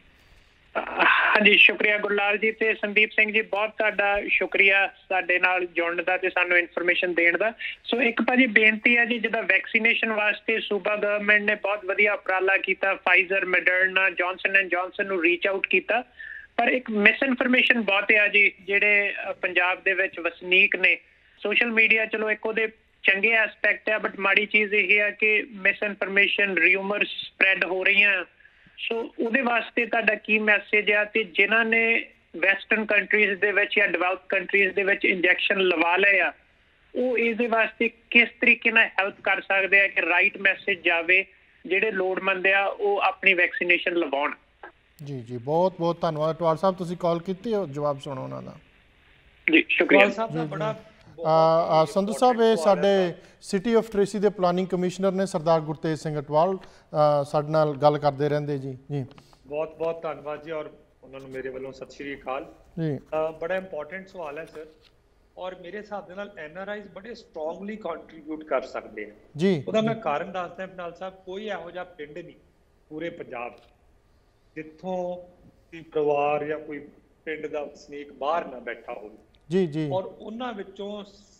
[SPEAKER 3] ਹਾਂਜੀ ਸ਼ੁਕਰੀਆ ਗੁਰਲਾਲ ਜੀ ਤੇ ਸੰਦੀਪ ਸਿੰਘ ਜੀ, ਬਹੁਤ ਤੁਹਾਡਾ ਸ਼ੁਕਰੀਆ ਸਾਡੇ ਨਾਲ ਜੁੜਨ ਦਾ ਤੇ ਸਾਨੂੰ ਇਨਫੋਰਮੇਸ਼ਨ ਦੇਣ ਦਾ। ਸੋ ਇੱਕ ਭਾਜੀ ਬੇਨਤੀ ਹੈ ਜੀ, ਜਿੱਦਾਂ ਵੈਕਸੀਨੇਸ਼ਨ ਵਾਸਤੇ ਸੂਬਾ ਗਵਰਨਮੈਂਟ ਨੇ ਬਹੁਤ ਵਧੀਆ ਉਪਰਾਲਾ ਕੀਤਾ, Pfizer, Moderna, Johnson and Johnson ਨੂੰ ਰੀਚ ਆਊਟ ਕੀਤਾ, ਪਰ ਇੱਕ ਮਿਸ ਇਨਫੋਰਮੇਸ਼ਨ ਬਹੁਤ ਹੈ ਜੀ ਜਿਹੜੇ ਪੰਜਾਬ ਦੇ ਵਿੱਚ ਵਸਨੀਕ ਨੇ। ਸੋਸ਼ਲ ਮੀਡੀਆ ਚਲੋ ਇੱਕ ਉਹਦੇ ਚੰਗੇ ਐਸਪੈਕਟ ਹੈ, ਬਟ ਮਾੜੀ ਚੀਜ਼ ਇਹ ਹੈ ਕਿ ਮਿਸ ਇਨਫੋਰਮੇਸ਼ਨ, ਰਿਊਮਰ ਸਪਰੈਡ ਹੋ ਰਹੀਆਂ। ਸੋ ਉਹਦੇ ਵਾਸਤੇ ਤੁਹਾਡਾ ਕੀ ਮੈਸੇਜ ਆ? ਤੇ ਜਿਨ੍ਹਾਂ ਨੇ ਵੈਸਟਰਨ ਕੰਟਰੀਜ਼ ਦੇ ਵਿੱਚ ਜਾਂ ਡਿਵੈਲਪ ਕੰਟਰੀਜ਼ ਦੇ ਵਿੱਚ ਇੰਜੈਕਸ਼ਨ ਲਵਾ ਲਏ ਆ, ਉਹ ਇਹਦੇ ਵਾਸਤੇ ਕਿਸ ਤਰੀਕੇ ਨਾਲ ਹੈਲਪ ਕਰ ਸਕਦੇ ਆ ਕਿ ਰਾਈਟ ਮੈਸੇਜ ਜਾਵੇ, ਜਿਹੜੇ ਲੋੜਮੰਦ ਆ ਉਹ ਆਪਣੀ ਵੈਕਸੀਨੇਸ਼ਨ ਲਵਾਉਣ?
[SPEAKER 1] ਜੀ ਜੀ ਬਹੁਤ ਬਹੁਤ ਧੰਨਵਾਦ ਅਟਵਾਲ ਸਾਹਿਬ, ਤੁਸੀਂ ਕਾਲ ਕੀਤੀ, ਜਵਾਬ ਸੁਣੋ ਉਹਨਾਂ ਦਾ
[SPEAKER 3] ਜੀ। ਸ਼ੁਕਰੀਆ
[SPEAKER 2] ਸਾਹਿਬ ਦਾ ਬੜਾ।
[SPEAKER 1] ਸੰਧੂ ਸਾਹਿਬ ਇਹ ਸਾਡੇ ਸਿਟੀ ਆਫ ਟ੍ਰੇਸੀ ਦੇ ਪਲਾਨਿੰਗ ਕਮਿਸ਼ਨਰ ਨੇ ਸਰਦਾਰ ਗੁਰਤੇਜ ਸਿੰਘ ਅਟਵਾਲ, ਸਾਡੇ ਨਾਲ ਗੱਲ ਕਰਦੇ ਰਹਿੰਦੇ ਜੀ। ਜੀ
[SPEAKER 2] ਬਹੁਤ ਬਹੁਤ ਧੰਨਵਾਦ ਜੀ, ਔਰ ਉਹਨਾਂ ਨੂੰ ਮੇਰੇ ਵੱਲੋਂ ਸਤਿ ਸ਼੍ਰੀ ਅਕਾਲ ਜੀ। ਬੜਾ ਇੰਪੋਰਟੈਂਟ ਸਵਾਲ ਹੈ ਸਰ, ਔਰ ਮੇਰੇ ਹਿਸਾਬ ਦੇ ਨਾਲ ਐਨਆਰਆਈਜ਼ ਬੜੇ ਸਟਰੋਂਗਲੀ ਕੰਟਰੀਬਿਊਟ ਕਰ ਸਕਦੇ ਆ ਜੀ। ਉਹਦਾ ਮੈਂ ਕਾਰਨ ਦੱਸਦਾ ਨਾਲ ਸਾਹਿਬ, ਕੋਈ ਇਹੋ ਜਿਹਾ ਪਿੰਡ ਨਹੀਂ ਪੂਰੇ ਪੰਜਾਬ ਜਿੱਥੋਂ ਕੋਈ ਪਰਿਵਾਰ ਜਾਂ ਕੋਈ ਪਿੰਡ ਦਾ ਵਸਨੀਕ ਬਾਹਰ ਨਾ ਬੈਠਾ ਹੋਵੇ ਜੀ ਜੀ, ਔਰ ਉਹਨਾਂ ਵਿੱਚੋਂ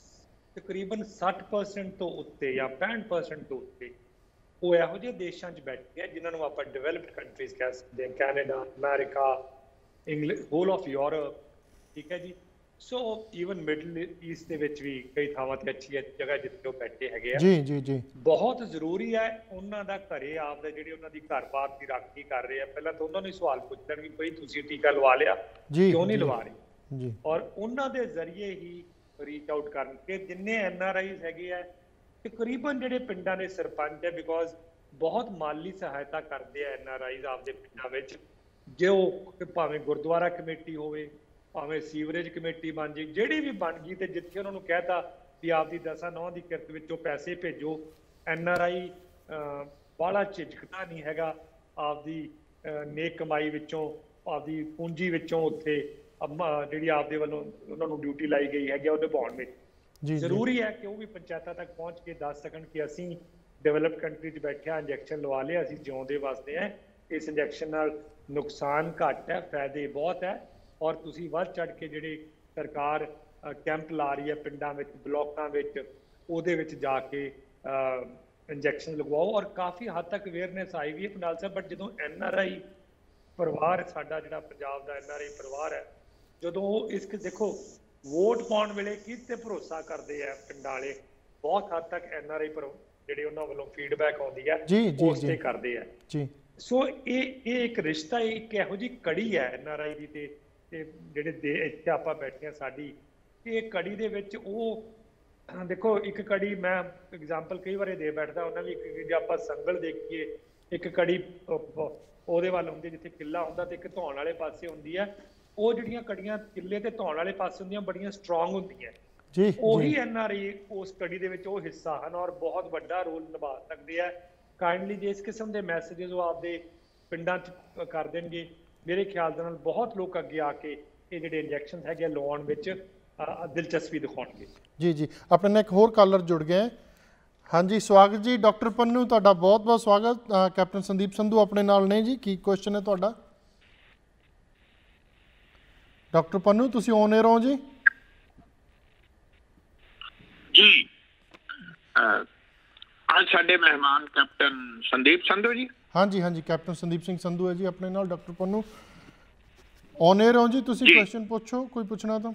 [SPEAKER 2] ਤਕਰੀਬਨ 60% ਤੋਂ ਉੱਤੇ ਜਾਂ 65% ਤੋਂ ਉੱਤੇ ਉਹ ਇਹੋ ਜਿਹੇ ਦੇਸ਼ਾਂ 'ਚ ਬੈਠੇ ਆ ਜਿਨ੍ਹਾਂ ਨੂੰ ਆਪਾਂ ਡਿਵੈਲਪਡ ਕੰਟਰੀਜ਼ ਕਹਿ ਸਕਦੇ ਹਾਂ, Canada, America, England, whole of Europe, ਠੀਕ ਹੈ ਜੀ। ਸੋ ਈਵਨ ਮਿਡਲ ਈਸਟ ਦੇ ਵਿੱਚ ਵੀ ਕਈ ਥਾਵਾਂ ਤੇ ਅੱਛੀ ਜਗ੍ਹਾ ਜਿੱਥੇ ਉਹ ਬੈਠੇ ਹੈਗੇ ਆ।
[SPEAKER 1] ਜੀ ਜੀ ਜੀ
[SPEAKER 2] ਬਹੁਤ ਜ਼ਰੂਰੀ ਹੈ ਉਹਨਾਂ ਦਾ ਘਰੇ ਆਪਦਾ ਜਿਹੜੀ ਉਹਨਾਂ ਦੀ ਘਰ-ਬਾਰ ਦੀ ਰਾਖੀ ਕਰ ਰਹੇ ਆ, ਪਹਿਲਾਂ ਤਾਂ ਉਹਨਾਂ ਨੂੰ ਸਵਾਲ ਪੁੱਛ ਲੈਣ ਵੀ ਭਾਈ ਤੁਸੀਂ ਟੀਕਾ ਲਵਾ ਲਿਆ, ਕਿਉਂ ਨਹੀਂ ਲਵਾ ਰਹੇ
[SPEAKER 1] ਜੀ,
[SPEAKER 2] ਔਰ ਉਹਨਾਂ ਦੇ ਜ਼ਰੀਏ ਹੀ ਰੀਚ ਆਊਟ ਕਰਨ ਕਿ ਜਿੰਨੇ NRIs ਹੈਗੇ ਆ ਤਕਰੀਬਨ ਜਿਹੜੇ ਪਿੰਡਾਂ ਦੇ ਸਰਪੰਚ ਹੈ, ਬਿਕੋਜ਼ ਬਹੁਤ ਮਾਲੀ ਸਹਾਇਤਾ ਕਰਦੇ ਆ NRIs ਆਪਦੇ ਪਿੰਡਾਂ ਵਿੱਚ, ਜੇ ਉਹ ਭਾਵੇਂ ਗੁਰਦੁਆਰਾ ਕਮੇਟੀ ਹੋਵੇ, ਭਾਵੇਂ ਸੀਵਰੇਜ ਕਮੇਟੀ ਬਣ ਜੇ, ਜਿਹੜੀ ਵੀ ਬਣ ਗਈ ਤੇ ਜਿੱਥੇ ਉਹਨਾਂ ਨੂੰ ਕਹਿਤਾ ਵੀ ਆਪਦੀ 10-9 ਦੀ ਕਿਰਤ ਵਿੱਚੋਂ ਪੈਸੇ ਭੇਜੋ, NRI ਬਾਹਲਾ ਝਿਜਕਦਾ ਨਹੀਂ ਹੈਗਾ ਆਪਦੀ ਨੇਕ ਕਮਾਈ ਵਿੱਚੋਂ, ਆਪਦੀ ਪੂੰਜੀ ਵਿੱਚੋਂ ਉੱਥੇ ਜਿਹੜੀ ਆਪਦੇ ਵੱਲੋਂ ਉਹਨਾਂ ਨੂੰ ਡਿਊਟੀ ਲਾਈ ਗਈ ਹੈਗੀ ਉਹ ਨਿਭਾਉਣ ਵਿੱਚ। ਜ਼ਰੂਰੀ ਹੈ ਕਿ ਉਹ ਵੀ ਪੰਚਾਇਤਾਂ ਤੱਕ ਪਹੁੰਚ ਕੇ ਦੱਸ ਸਕਣ ਕਿ ਅਸੀਂ ਡਿਵੈਲਪਡ ਕੰਟਰੀ 'ਚ ਬੈਠੇ ਹਾਂ, ਇੰਜੈਕਸ਼ਨ ਲਵਾ ਲਿਆ, ਅਸੀਂ ਜਿਉਂਦੇ ਵਸਦੇ ਹਾਂ, ਇਸ ਇੰਜੈਕਸ਼ਨ ਨਾਲ ਨੁਕਸਾਨ ਘੱਟ ਹੈ, ਫਾਇਦੇ ਬਹੁਤ ਹੈ, ਔਰ ਤੁਸੀਂ ਵੱਧ ਚੜ ਕੇ ਜਿਹੜੇ ਸਰਕਾਰ ਕੈਂਪ ਲਾ ਰਹੀ ਹੈ ਪਿੰਡਾਂ ਵਿੱਚ, ਬਲਾਕਾਂ ਵਿੱਚ, ਉਹਦੇ ਵਿੱਚ ਜਾ ਕੇ ਇੰਜੈਕਸ਼ਨ ਲਗਵਾਓ। ਔਰ ਕਾਫੀ ਹੱਦ ਤੱਕ ਅਵੇਅਰਨੈਸ ਆਈ ਵੀ ਹੈ ਪਨਾਲ ਸਾਹਿਬ, ਬਟ ਜਦੋਂ NRI ਪਰਿਵਾਰ ਸਾਡਾ ਜਿਹੜਾ ਪੰਜਾਬ ਦਾ NRI ਪਰਿਵਾਰ ਹੈ, ਜਦੋਂ ਉਹ ਇਸ ਦੇਖੋ ਵੋਟ ਪਾਉਣ ਵੇਲੇ ਕਿਤੇ ਭਰੋਸਾ ਕਰਦੇ ਆ ਪਿੰਡਾਂ ਵਾਲੇ, ਬਹੁਤ ਹੱਦ ਤੱਕ NRI ਜਿਹੜੇ ਉਹਨਾਂ ਵੱਲੋਂ ਫੀਡਬੈਕ ਆਉਂਦੀ ਹੈ ਉਸ ਤੇ ਕਰਦੇ ਆ ਜੀ। ਸੋ ਇਹ ਇੱਕ ਰਿਸ਼ਤਾ, ਇੱਕ ਇਹੋ ਜਿਹੀ ਕੜੀ ਹੈ NRI ਦੀ ਤੇ ਜਿਹੜੇ ਇੱਥੇ ਆਪਾਂ ਬੈਠੇ ਆ ਸਾਡੀ, ਇਹ ਕੜੀ ਦੇ ਵਿੱਚ ਉਹ ਦੇਖੋ ਇੱਕ ਕੜੀ, ਮੈਂ ਐਗਜ਼ਾਮਪਲ ਕਈ ਵਾਰੀ ਦੇ ਬੈਠਦਾ ਉਹਨਾਂ ਵੀ, ਜੇ ਆਪਾਂ ਸੰਗਲ ਦੇਖੀਏ, ਇੱਕ ਕੜੀ ਉਹਦੇ ਵੱਲ ਹੁੰਦੀ ਜਿੱਥੇ ਕਿੱਲਾ ਹੁੰਦਾ ਤੇ ਇੱਕ ਧੌਣ ਵਾਲੇ ਪਾਸੇ ਹੁੰਦੀ ਹੈ, ਉਹ ਜਿਹੜੀਆਂ ਕੜੀਆਂ ਕਿੱਲੇ ਤੇ ਧੌਣ ਵਾਲੇ ਪਾਸੇ ਹੁੰਦੀਆਂ ਬੜੀਆਂ ਸਟਰੋਂਗ ਹੁੰਦੀਆਂ ਜੀ, ਉਹੀ NRI ਉਸ ਕੜੀ ਦੇ ਵਿੱਚ ਉਹ ਹਿੱਸਾ ਹਨ ਔਰ ਬਹੁਤ ਵੱਡਾ ਰੋਲ ਨਿਭਾ ਸਕਦੇ ਆ। ਕਾਈਂਡਲੀ ਜੇ ਇਸ ਕਿਸਮ ਦੇ ਮੈਸੇजेस ਉਹ ਆਪਦੇ ਪਿੰਡਾਂ 'ਚ ਕਰ ਦੇਣਗੇ, ਮੇਰੇ ਖਿਆਲ ਦੇ ਨਾਲ ਬਹੁਤ ਲੋਕ ਅੱਗੇ ਆ ਕੇ ਇਹ ਜਿਹੜੇ ਇੰਜੈਕਸ਼ਨ ਹੈਗੇ ਲਵਾਉਣ ਵਿੱਚ ਦਿਲਚਸਪੀ ਦਿਖਾਉਣਗੇ। ਜੀ
[SPEAKER 1] ਜੀ ਆਪਣੇ ਨਾਲ ਇੱਕ ਹੋਰ ਕਾਲਰ ਜੁੜ ਗਏ। ਹਾਂਜੀ ਸਵਾਗਤ ਜੀ ਡਾਕਟਰ ਪੰਨੂ, ਤੁਹਾਡਾ ਬਹੁਤ ਬਹੁਤ ਸਵਾਗਤ। ਕੈਪਟਨ ਸੰਦੀਪ ਸੰਧੂ ਆਪਣੇ ਨਾਲ ਨੇ ਜੀ, ਕੀ ਕੁਐਸਚਨ ਹੈ ਤੁਹਾਡਾ? ਡਾਕਟਰ ਪੰਨੂ ਤੁਸੀਂ ਔਨ 에ਅਰ ਹੋ ਜੀ?
[SPEAKER 4] ਜੀ ਅੱਜ ਸਾਡੇ ਮਹਿਮਾਨ ਕੈਪਟਨ ਸੰਦੀਪ ਸੰਧੂ ਜੀ।
[SPEAKER 1] ਹਾਂਜੀ ਹਾਂਜੀ ਕੈਪਟਨ ਸੰਦੀਪ ਸਿੰਘ ਸੰਧੂ ਹੈ ਜੀ ਆਪਣੇ ਨਾਲ। ਡਾਕਟਰ ਪੰਨੂ ਔਨ 에ਅਰ ਹੋ ਜੀ, ਤੁਸੀਂ ਕੁਐਸਚਨ ਪੁੱਛੋ, ਕੋਈ ਪੁੱਛਣਾ ਤਾਂ?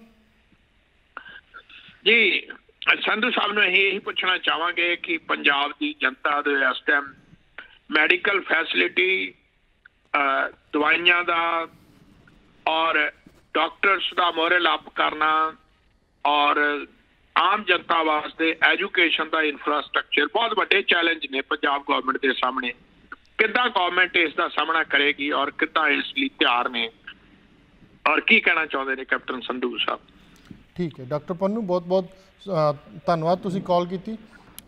[SPEAKER 4] ਜੀ ਸੰਧੂ ਸਾਹਿਬ ਨੂੰ ਇਹੀ ਪੁੱਛਣਾ ਚਾਹਾਂਗੇ ਕਿ ਪੰਜਾਬ ਦੀ ਜਨਤਾ ਦੇ ਇਸ ਟਾਈਮ ਮੈਡੀਕਲ ਫੈਸਿਲਿਟੀ, ਦਵਾਈਆਂ ਦਾ ਔਰ ਡਾਕਟਰਸ ਦਾ ਮੋਰਲ ਅਪ ਕਰਨਾ ਔਰ ਆਮ ਜਨਤਾ ਵਾਸਤੇ ਐਜੂਕੇਸ਼ਨ ਦਾ ਇਨਫਰਾਸਟਰਕਚਰ ਬਹੁਤ ਵੱਡੇ ਚੈਲੰਜ ਨੇ ਪੰਜਾਬ ਗਵਰਨਮੈਂਟ ਦੇ ਸਾਹਮਣੇ। ਕਿੱਦਾਂ ਗਵਰਨਮੈਂਟ ਇਸ ਦਾ ਸਾਹਮਣਾ ਕਰੇਗੀ ਔਰ ਕਿੱਦਾਂ ਇਸ ਲਈ ਤਿਆਰ ਨੇ ਔਰ ਕੀ ਕਹਿਣਾ ਚਾਹੁੰਦੇ ਨੇ ਕੈਪਟਨ ਸੰਧੂ ਸਾਹਿਬ?
[SPEAKER 1] ਠੀਕ ਹੈ ਡਾਕਟਰ ਪੰਨੂ, ਬਹੁਤ ਬਹੁਤ ਧੰਨਵਾਦ ਤੁਸੀਂ ਕਾਲ ਕੀਤੀ।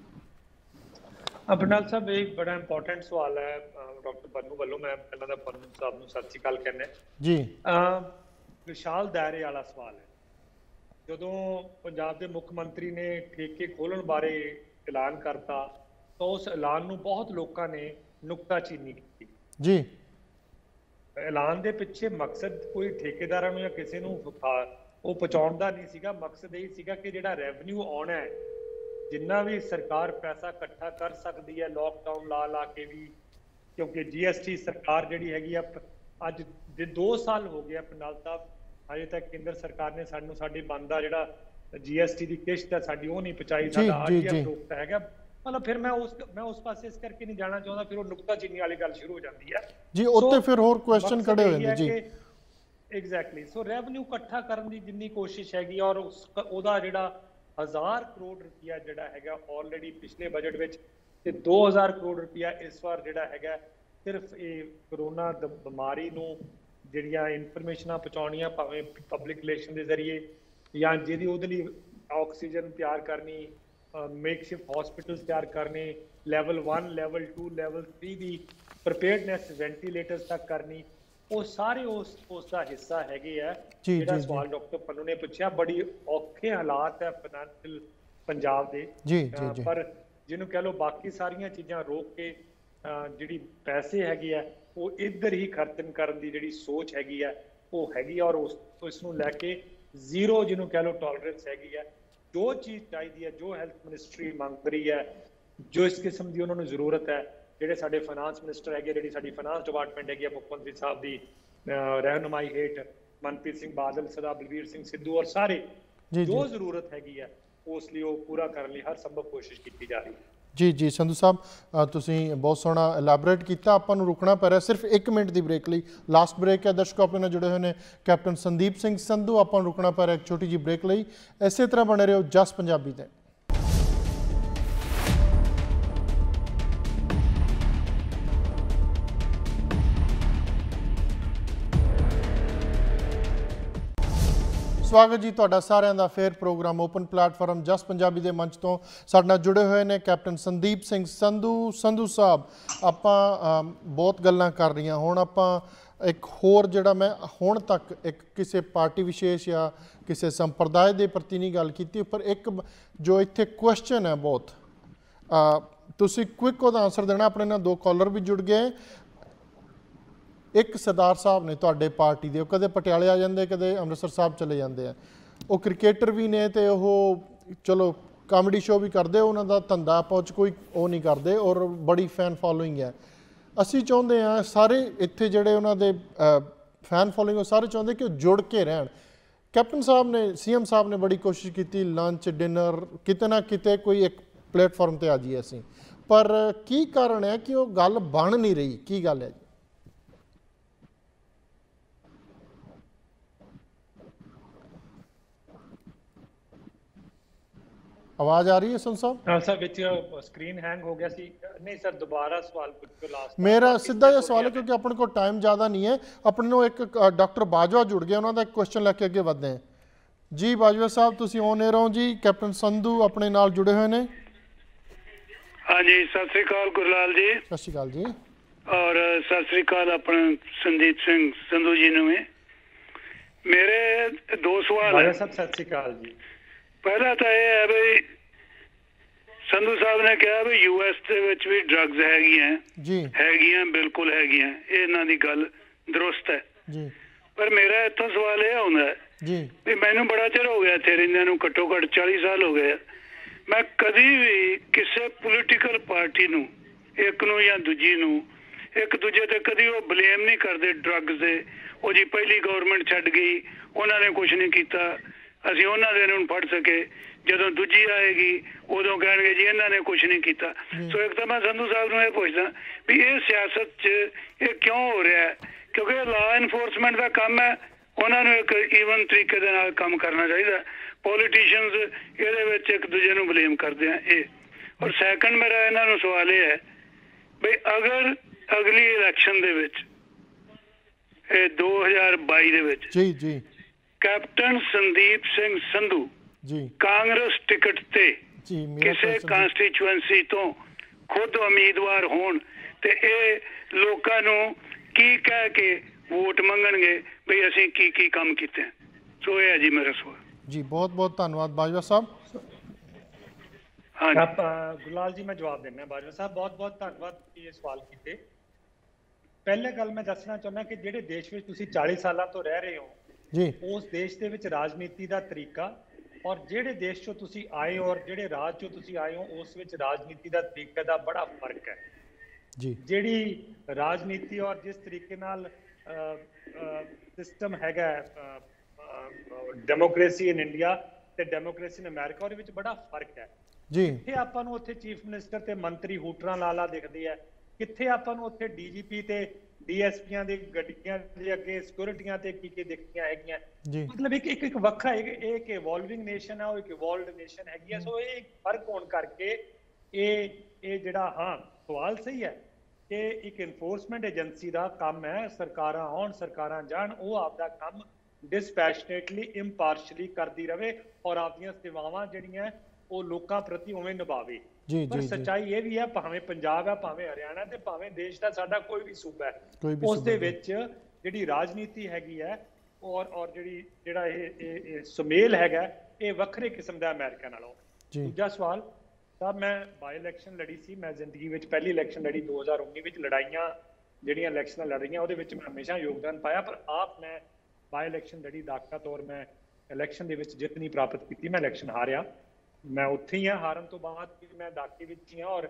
[SPEAKER 2] ਅਬਨਾਲ ਸਾਹਿਬ ਇਹ ਬੜਾ ਇੰਪੋਰਟੈਂਟ ਸਵਾਲ ਹੈ ਡਾਕਟਰ ਪੰਨੂ ਵੱਲੋਂ, ਮੈਂ ਪਹਿਲਾਂ ਤਾਂ ਪੰਨੂ ਸਾਹਿਬ ਨੂੰ ਸਤਿ ਸ਼੍ਰੀ ਅਕਾਲ ਕਹਿੰਦਾ ਜੀ। ਵਿਸ਼ਾਲ ਦਾਇਰੇ ਵਾਲਾ ਸਵਾਲ ਹੈ। ਜਦੋਂ ਪੰਜਾਬ ਦੇ ਮੁੱਖ ਮੰਤਰੀ ਨੇ ਠੇਕੇ ਖੋਲ੍ਹਣ ਬਾਰੇ ਐਲਾਨ ਕਰਤਾ ਤਾਂ ਉਸ ਐਲਾਨ ਨੂੰ ਬਹੁਤ ਲੋਕਾਂ ਨੇ ਨੁਕਤਾਚੀਨੀ ਕੀਤੀ ਜੀ। ਐਲਾਨ ਦੇ ਪਿੱਛੇ ਮਕਸਦ ਕੋਈ ਠੇਕੇਦਾਰਾਂ ਨੂੰ ਜਾਂ ਕਿਸੇ ਨੂੰ ਉਹ ਪਹੁੰਚਾਉਣ ਦਾ ਨਹੀਂ ਸੀਗਾ, ਮਕਸਦ ਇਹ ਸੀਗਾ ਕਿ ਜਿਹੜਾ ਰੈਵਨਿਊ ਆਉਣਾ ਹੈ, ਜਿੰਨਾ ਵੀ ਸਰਕਾਰ ਪੈਸਾ ਇਕੱਠਾ ਕਰ ਸਕਦੀ ਹੈ ਲੋਕਡਾਊਨ ਲਾ ਕੇ ਵੀ, ਕਿਉਂਕਿ GST ਸਰਕਾਰ ਜਿਹੜੀ ਹੈਗੀ ਆ ਅੱਜ ਦੇ 2 ਸਾਲ ਹੋ ਗਏ ਪਨਾਲ ਸਾਹਿਬ, ਹਜੇ ਤੱਕ ਕੇਂਦਰ ਸਰਕਾਰ ਨੇ ਸਾਨੂੰ ਸਾਡੀ ਬਣਦਾ ਜਿਹੜਾ GST ਦੀ ਕਿਸ਼ਤ ਹੈ ਸਾਡੀ ਉਹ ਨਹੀਂ ਪਹੁੰਚਾਈ, ਸਾਡਾ RTF ਰੋਕਤਾ ਹੈਗਾ। ਮਤਲਬ ਫਿਰ ਮੈਂ ਉਸ ਪਾਸੇ ਇਸ ਕਰਕੇ ਨਹੀਂ ਜਾਣਾ ਚਾਹੁੰਦਾ, ਫਿਰ ਉਹ ਨੁਕਤਾਚੀਨੀ ਵਾਲੀ ਗੱਲ ਸ਼ੁਰੂ ਹੋ ਜਾਂਦੀ ਹੈ ਜੀ, ਉੱਤੇ ਫਿਰ ਹੋਰ ਕੁਐਸਚਨ ਖੜੇ ਹੋ ਜਾਂਦੇ ਜੀ। ਐਗਜ਼ੈਕਟਲੀ, ਸੋ ਰੈਵਨਿਊ ਇਕੱਠਾ ਕਰਨ ਦੀ ਜਿੰਨੀ ਕੋਸ਼ਿਸ਼ ਹੈਗੀ ਔਰ ਉਹਦਾ ਜਿਹੜਾ 1000 ਕਰੋੜ ਰੁਪਇਆ ਜਿਹੜਾ ਹੈਗਾ ਆਲਰੇਡੀ ਪਿਛਲੇ ਬਜਟ ਵਿੱਚ ਤੇ 2000 ਕਰੋੜ ਰੁਪਇਆ ਇਸ ਵਾਰ ਜਿਹੜਾ ਹੈਗਾ ਸਿਰਫ ਇਹ ਕਰੋਨਾ ਬਿਮਾਰੀ ਨੂੰ ਜਿਹੜੀਆਂ ਇਨਫੋਰਮੇਸ਼ਨਾਂ ਪਹੁੰਚਾਉਣੀਆਂ, ਭਾਵੇਂ ਪਬਲਿਕ ਰਿਲੇਸ਼ਨ ਦੇ ਜ਼ਰੀਏ ਜਾਂ ਜਿਹਦੀ ਉਹਦੇ ਲਈ ਆਕਸੀਜਨ ਤਿਆਰ ਕਰਨੀ, ਮੇਕਸ਼ਿਫਟ ਹਸਪੀਟਲਸ ਤਿਆਰ ਕਰਨੇ, ਲੈਵਲ 1 ਲੈਵਲ 2 ਲੈਵਲ 3 ਦੀ ਪ੍ਰੀਪੇਅਰਡਨੈਸ ਵੈਂਟੀਲੇਟਰਸ ਤੱਕ ਕਰਨੀ, ਉਹ ਸਾਰੇ ਉਸ ਦਾ ਹਿੱਸਾ ਹੈਗੇ ਆ। ਜਿਹੜਾ ਸਵਾਲ ਡਾਕਟਰ ਪੰਨੂ ਨੇ ਪੁੱਛਿਆ, ਬੜੀ ਔਖੇ ਹਾਲਾਤ ਹੈ ਫਾਈਨੈਂਸ਼ੀਅਲ ਪੰਜਾਬ ਦੇ, ਪਰ ਜਿਹਨੂੰ ਕਹਿ ਲਓ ਬਾਕੀ ਸਾਰੀਆਂ ਚੀਜ਼ਾਂ ਰੋਕ ਕੇ ਜਿਹੜੀ ਪੈਸੇ ਹੈਗੇ ਆ ਉਹ ਇੱਧਰ ਹੀ ਖਰਚਣ ਕਰਨ ਦੀ ਜਿਹੜੀ ਸੋਚ ਹੈਗੀ ਆ ਉਹ ਹੈਗੀ, ਔਰ ਉਸ ਨੂੰ ਲੈ ਕੇ ਜ਼ੀਰੋ ਜਿਹਨੂੰ ਕਹਿ ਲਓ ਟੋਲਰੈਂਸ ਹੈਗੀ ਆ। ਜੋ ਚੀਜ਼ ਚਾਹੀਦੀ ਹੈ, ਜੋ ਹੈਲਥ ਮਿਨਿਸਟਰੀ ਮੰਗ ਰਹੀ ਹੈ, ਜੋ ਇਸ ਕਿਸਮ ਦੀ ਉਹਨਾਂ ਨੂੰ ਜ਼ਰੂਰਤ ਹੈ, ਜਿਹੜੇ ਸਾਡੇ ਫਾਈਨਾਂਸ ਮਿਨਿਸਟਰ ਹੈਗੇ, ਜਿਹੜੀ ਸਾਡੀ ਫਾਈਨਾਂਸ ਡਿਪਾਰਟਮੈਂਟ ਹੈਗੀ ਆ ਮੁੱਖ ਮੰਤਰੀ ਸਾਹਿਬ ਦੀ ਰਹਿਨੁਮਾਈ ਹੇਠ, ਮਨਪ੍ਰੀਤ ਸਿੰਘ ਬਾਦਲ, ਸਰਦਾਰ ਬਲਬੀਰ ਸਿੰਘ ਸਿੱਧੂ ਔਰ ਸਾਰੇ ਜੋ ਜ਼ਰੂਰਤ ਹੈਗੀ ਹੈ ਉਸ ਲਈ ਉਹ ਪੂਰਾ ਕਰਨ ਲਈ ਹਰ ਸੰਭਵ ਕੋਸ਼ਿਸ਼ ਕੀਤੀ ਜਾ ਰਹੀ ਹੈ। ਜੀ
[SPEAKER 1] ਜੀ ਸੰਧੂ ਸਾਹਿਬ ਤੁਸੀਂ ਬਹੁਤ ਸੋਹਣਾ ਐਲੈਬੋਰੇਟ ਕੀਤਾ। ਆਪਾਂ ਨੂੰ ਰੁਕਣਾ ਪੈ ਰਿਹਾ ਸਿਰਫ 1 ਮਿੰਟ ਦੀ ਬ੍ਰੇਕ ਲਈ। ਲਾਸਟ ਬ੍ਰੇਕ ਹੈ, ਦਰਸ਼ਕ ਆਪਣੇ ਨਾਲ ਜੁੜੇ ਹੋਏ ਨੇ ਕੈਪਟਨ ਸੰਦੀਪ ਸਿੰਘ ਸੰਧੂ। ਆਪਾਂ ਨੂੰ ਰੁਕਣਾ ਪੈ ਰਿਹਾ ਇੱਕ ਛੋਟੀ ਜਿਹੀ ਬ੍ਰੇਕ ਲਈ। ਇਸੇ ਤਰ੍ਹਾਂ ਬਣੇ ਰਹੋ ਜਸ ਪੰਜਾਬੀ ਤੇ। स्वागत जी तुहाडा सारिਆਂ ਦਾ ਫਿਰ प्रोग्राम ओपन प्लेटफॉर्म जस पंजाबी के मंच तो साडे नाल जुड़े हुए हैं कैप्टन संदीप सिंह संधू। संधू साहब आपां बहुत गल्लां कर रही हुण आपां एक होर जिहड़ा मैं हुण तक एक किसी पार्टी विशेष या किसी संप्रदाय के प्रति नहीं गल कीती, पर एक जो इत्थे क्वेश्चन है बहुत तुसीं क्विक उहदा आंसर देना। अपने नाल 2 कॉलर भी जुड़ गए। एक सरदार साहब ने तुहाडे पार्टी दे, कदे पटियाले आ जाते कदे अमृतसर साहब चले जाते हैं। वो क्रिकेटर भी ने तो चलो कॉमेडी शो भी करते, उन्होंने धंधा पहुँच कोई वो नहीं करते और बड़ी फैन फॉलोइंग है। असी चाहते हैं सारे इत्थे जिहड़े उन्होंने फैन फॉलोइंग सारे चाहते कि जुड़ के रहन। कैप्टन साहब ने CM साहब ने बड़ी कोशिश की लंच डिनर किते ना किते कोई एक प्लेटफॉर्म पर आ जाइए असी, पर की कारण है कि वो गल बन नहीं रही, की गल है? आवाज आ रही है संत साहब?
[SPEAKER 2] हाँ सर, विच स्क्रीन हैंग हो गया सी। नहीं सर, दोबारा सवाल पूछो लास्ट।
[SPEAKER 1] मेरा सीधा जिहा सवाल है क्योंकि अपने को टाइम ज़्यादा नहीं है। अपने को एक डॉक्टर बाजवा जुड़ गया, उन्होंने एक क्वेश्चन लैके अगे बढ़ते हैं। जी बाजवा साहब तुसीं ऑन एयर हो जी। कैप्टन संधू अपने नाल जुड़े हुए हैं।
[SPEAKER 5] हाँ जी, सत श्री अकाल गुरलाल जी।
[SPEAKER 1] सत श्री अकाल जी।
[SPEAKER 5] और सत श्री अकाल अपने संदीप सिंह संधू जी ने। मेरे 2 सवाल है।
[SPEAKER 2] सत श्री अकाल जी।
[SPEAKER 5] पहला तो यह है भाई, संधू साहब ने कहा भी US ਦੇ ਵਿੱਚ ਵੀ ਡਰੱਗਸ ਹੈਗੀਆਂ
[SPEAKER 1] ਜੀ,
[SPEAKER 5] ਹੈਗੀਆਂ ਬਿਲਕੁਲ ਹੈਗੀਆਂ, ਇਹਨਾਂ ਦੀ ਗੱਲ ਦਰੁਸਤ ਹੈ
[SPEAKER 1] ਜੀ।
[SPEAKER 5] ਪਰ ਮੇਰਾ ਇੱਥੋਂ ਸਵਾਲ ਇਹ ਆਉਂਦਾ
[SPEAKER 1] ਜੀ
[SPEAKER 5] ਵੀ ਮੈਨੂੰ ਬੜਾ ਚਿਰ ਹੋ ਗਿਆ ਇੱਥੇ ਰਹਿੰਦਿਆਂ ਨੂੰ, ਘੱਟੋ ਘੱਟ 40 ਸਾਲ ਹੋ ਗਏ। ਮੈਂ ਕਦੀ ਵੀ ਕਿਸੇ ਪੋਲੀਟੀਕਲ ਪਾਰਟੀ ਨੂੰ, ਇੱਕ ਨੂੰ ਜਾਂ ਦੂਜੀ ਨੂੰ, ਇੱਕ ਦੂਜੇ ਤੇ ਕਦੀ ਉਹ ਬਲੇਮ ਨਹੀਂ ਕਰਦੇ ਡਰੱਗਸ ਦੇ। ਉਹ ਜੀ ਪਹਿਲੀ ਗਵਰਨਮੈਂਟ ਛੱਡ ਗਈ, ਉਹਨਾਂ ਨੇ ਕੁਝ ਨਹੀਂ ਕੀਤਾ, ਅਸੀਂ ਉਹਨਾਂ ਦੇ ਨੂੰ ਫੜ ਸਕੇ, ਜਦੋਂ ਦੂਜੀ ਆਏਗੀ ਉਦੋਂ ਕਹਿਣਗੇ ਜੀ ਇਹਨਾਂ ਨੇ ਕੁਝ ਨਹੀਂ ਕੀਤਾ। ਸੋ ਇੱਕ ਤਾਂ ਮੈਂ ਸੰਧੂ ਸਾਹਿਬ ਨੂੰ ਇਹ ਪੁੱਛਦਾ ਵੀ ਇਹ ਸਿਆਸਤ 'ਚ ਇਹ ਕਿਉਂ ਹੋ ਰਿਹਾ ਹੈ? ਕਿਉਂਕਿ ਲਾ ਇਨਫੋਰਸਮੈਂਟ ਦਾ ਕੰਮ ਹੈ, ਉਹਨਾਂ ਨੂੰ ਇੱਕ ਈਵਨ ਤਰੀਕੇ ਦੇ ਨਾਲ ਕੰਮ ਕਰਨਾ ਚਾਹੀਦਾ। ਪੋਲੀਟੀਸ਼ੀਅਨਸ ਇਹਦੇ ਵਿੱਚ ਇੱਕ ਦੂਜੇ ਨੂੰ ਬਲੇਮ ਕਰਦੇ ਆ ਇਹ। ਔਰ ਸੈਕੰਡ ਮੇਰਾ ਇਹਨਾਂ ਨੂੰ ਸਵਾਲ ਇਹ ਹੈ ਵੀ ਅਗਰ ਅਗਲੀ ਇਲੈਕਸ਼ਨ ਦੇ ਵਿੱਚ ਇਹ 2022 ਦੇ ਵਿੱਚ
[SPEAKER 1] ਜੀ ਜੀ
[SPEAKER 5] कैप्टन संदीप सिंह संधू
[SPEAKER 1] जी
[SPEAKER 5] कांग्रेस टिकट ते
[SPEAKER 1] जी
[SPEAKER 5] किसी कांस्टिट्यूएंसी तो खुद उम्मीदवार होण ते ये लोकां नूं की कह के वोट मंगणगे भी असीं की काम कीते। सो ये है जी मेरा सवाल।
[SPEAKER 1] जी बहुत बहुत धन्यवाद बाजवा साहब।
[SPEAKER 5] हाँ
[SPEAKER 2] आप गुरलाल जी मैं जवाब देना। बाजवा साहब बहुत बहुत धन्यवाद ये सवाल कीते। पहले गल मैं दसना चाहुंदा कि जिहड़े देश विच तुसीं 40 सालां तो रह रहे हो
[SPEAKER 1] जी,
[SPEAKER 2] उस देश ਦੇ ਵਿੱਚ ਰਾਜਨੀਤੀ ਦਾ ਤਰੀਕਾ ਔਰ ਜਿਹੜੇ ਦੇਸ਼ ਚੋਂ ਤੁਸੀਂ ਆਏ ਹੋ ਔਰ ਜਿਹੜੇ ਰਾਜ ਚੋਂ ਤੁਸੀਂ ਆਏ ਹੋ ਉਸ ਵਿੱਚ ਰਾਜਨੀਤੀ ਦਾ ਤਰੀਕੇ ਦਾ ਬੜਾ ਫਰਕ ਹੈ
[SPEAKER 1] ਜੀ।
[SPEAKER 2] ਜਿਹੜੀ ਰਾਜਨੀਤੀ ਔਰ ਜਿਸ ਤਰੀਕੇ ਨਾਲ ਸਿਸਟਮ ਹੈਗਾ ਡੈਮੋਕ੍ਰੇਸੀ ਇਨ ਇੰਡੀਆ ਤੇ ਡੈਮੋਕ੍ਰੇਸੀ ਇਨ ਅਮਰੀਕਾ, ਉਹਦੇ ਵਿੱਚ ਬੜਾ ਫਰਕ ਹੈ
[SPEAKER 1] ਜੀ।
[SPEAKER 2] ਕਿੱਥੇ ਆਪਾਂ ਨੂੰ ਉੱਥੇ ਚੀਫ ਮਿਨਿਸਟਰ ਤੇ ਮੰਤਰੀ ਹੂਟਰਾਂ ਲਾਲਾ ਦਿਖਦੇ ਆ, ਕਿੱਥੇ ਆਪਾਂ ਨੂੰ ਉੱਥੇ DGP ਤੇ DSPਆਂ ਦੇ ਗੱਡੀਆਂ ਦੇ ਅੱਗੇ ਸਿਕਿਉਰਿਟੀਆਂ ਤੇ ਕੀ ਦਿਖਦੀਆਂ ਹੈਗੀਆਂ। ਮਤਲਬ ਇੱਕ ਵੱਖਰਾ ਇਹ ਇੱਕ ਇਵੋਲਵਿੰਗ ਨੇਸ਼ਨ ਹੈ, ਉਹ ਇੱਕ ਇਵੋਲਵਡ ਨੇਸ਼ਨ ਹੈਗੀ ਹੈ। ਸੋ ਇਹ ਫਰਕ ਹੋਣ ਕਰਕੇ ਇਹ ਜਿਹੜਾ ਹਾਂ ਸਵਾਲ ਸਹੀ ਹੈ ਕਿ ਇੱਕ ਇਨਫੋਰਸਮੈਂਟ ਏਜੰਸੀ ਦਾ ਕੰਮ ਹੈ, ਸਰਕਾਰਾਂ ਆਉਣ ਸਰਕਾਰਾਂ ਜਾਣ, ਉਹ ਆਪਦਾ ਕੰਮ ਡਿਸਪੈਸ਼ਨੇਟਲੀ ਇੰਪਾਰਸ਼ਲੀ ਕਰਦੀ ਰਵੇ ਔਰ ਆਪਦੀਆਂ ਸੇਵਾਵਾਂ ਜਿਹੜੀਆਂ ਉਹ ਲੋਕਾਂ ਪ੍ਰਤੀ ਉਵੇਂ ਨਿਭਾਵੇ। ਪਰ ਸੱਚਾਈ ਇਹ ਵੀ ਹੈ, ਭਾਵੇਂ ਪੰਜਾਬ ਹੈ, ਭਾਵੇਂ ਹਰਿਆਣਾ ਤੇ ਭਾਵੇਂ ਦੇਸ਼ ਦਾ ਸਾਡਾ ਕੋਈ ਵੀ ਸੂਬਾ ਹੈ, ਉਸ ਦੇ ਵਿੱਚ ਜਿਹੜੀ ਰਾਜਨੀਤੀ ਹੈਗੀ ਹੈ ਔਰ ਜਿਹੜਾ ਇਹ ਸੁਮੇਲ ਹੈਗਾ ਇਹ ਵੱਖਰੇ ਕਿਸਮ ਦਾ ਅਮਰੀਕਾ ਨਾਲੋਂ। ਦੂਜਾ ਸਵਾਲ ਸਾਹਿਬ, ਮੈਂ ਬਾਈ ਇਲੈਕਸ਼ਨ ਲੜੀ ਸੀ। ਮੈਂ ਜ਼ਿੰਦਗੀ ਵਿੱਚ ਪਹਿਲੀ ਇਲੈਕਸ਼ਨ ਲੜੀ 2019 ਵਿੱਚ। ਲੜਾਈਆਂ ਜਿਹੜੀਆਂ ਇਲੈਕਸ਼ਨਾਂ ਲੜ ਰਹੀਆਂ ਉਹਦੇ ਵਿੱਚ ਮੈਂ ਹਮੇਸ਼ਾ ਯੋਗਦਾਨ ਪਾਇਆ, ਪਰ ਆਪ ਮੈਂ ਬਾਈ ਇਲੈਕਸ਼ਨ ਲੜੀ ਦਾਖਲਾ ਤੌਰ ਮੈਂ ਇਲੈਕਸ਼ਨ ਦੇ ਵਿੱਚ ਜਿੱਤ ਨਹੀਂ ਪ੍ਰਾਪਤ ਕੀਤੀ। ਮੈਂ ਇਲੈਕਸ਼ਨ ਹਾਰਿਆ। मैं उत्थे ही हाँ, हारन तो बाद मैं दाखले विच ही हाँ और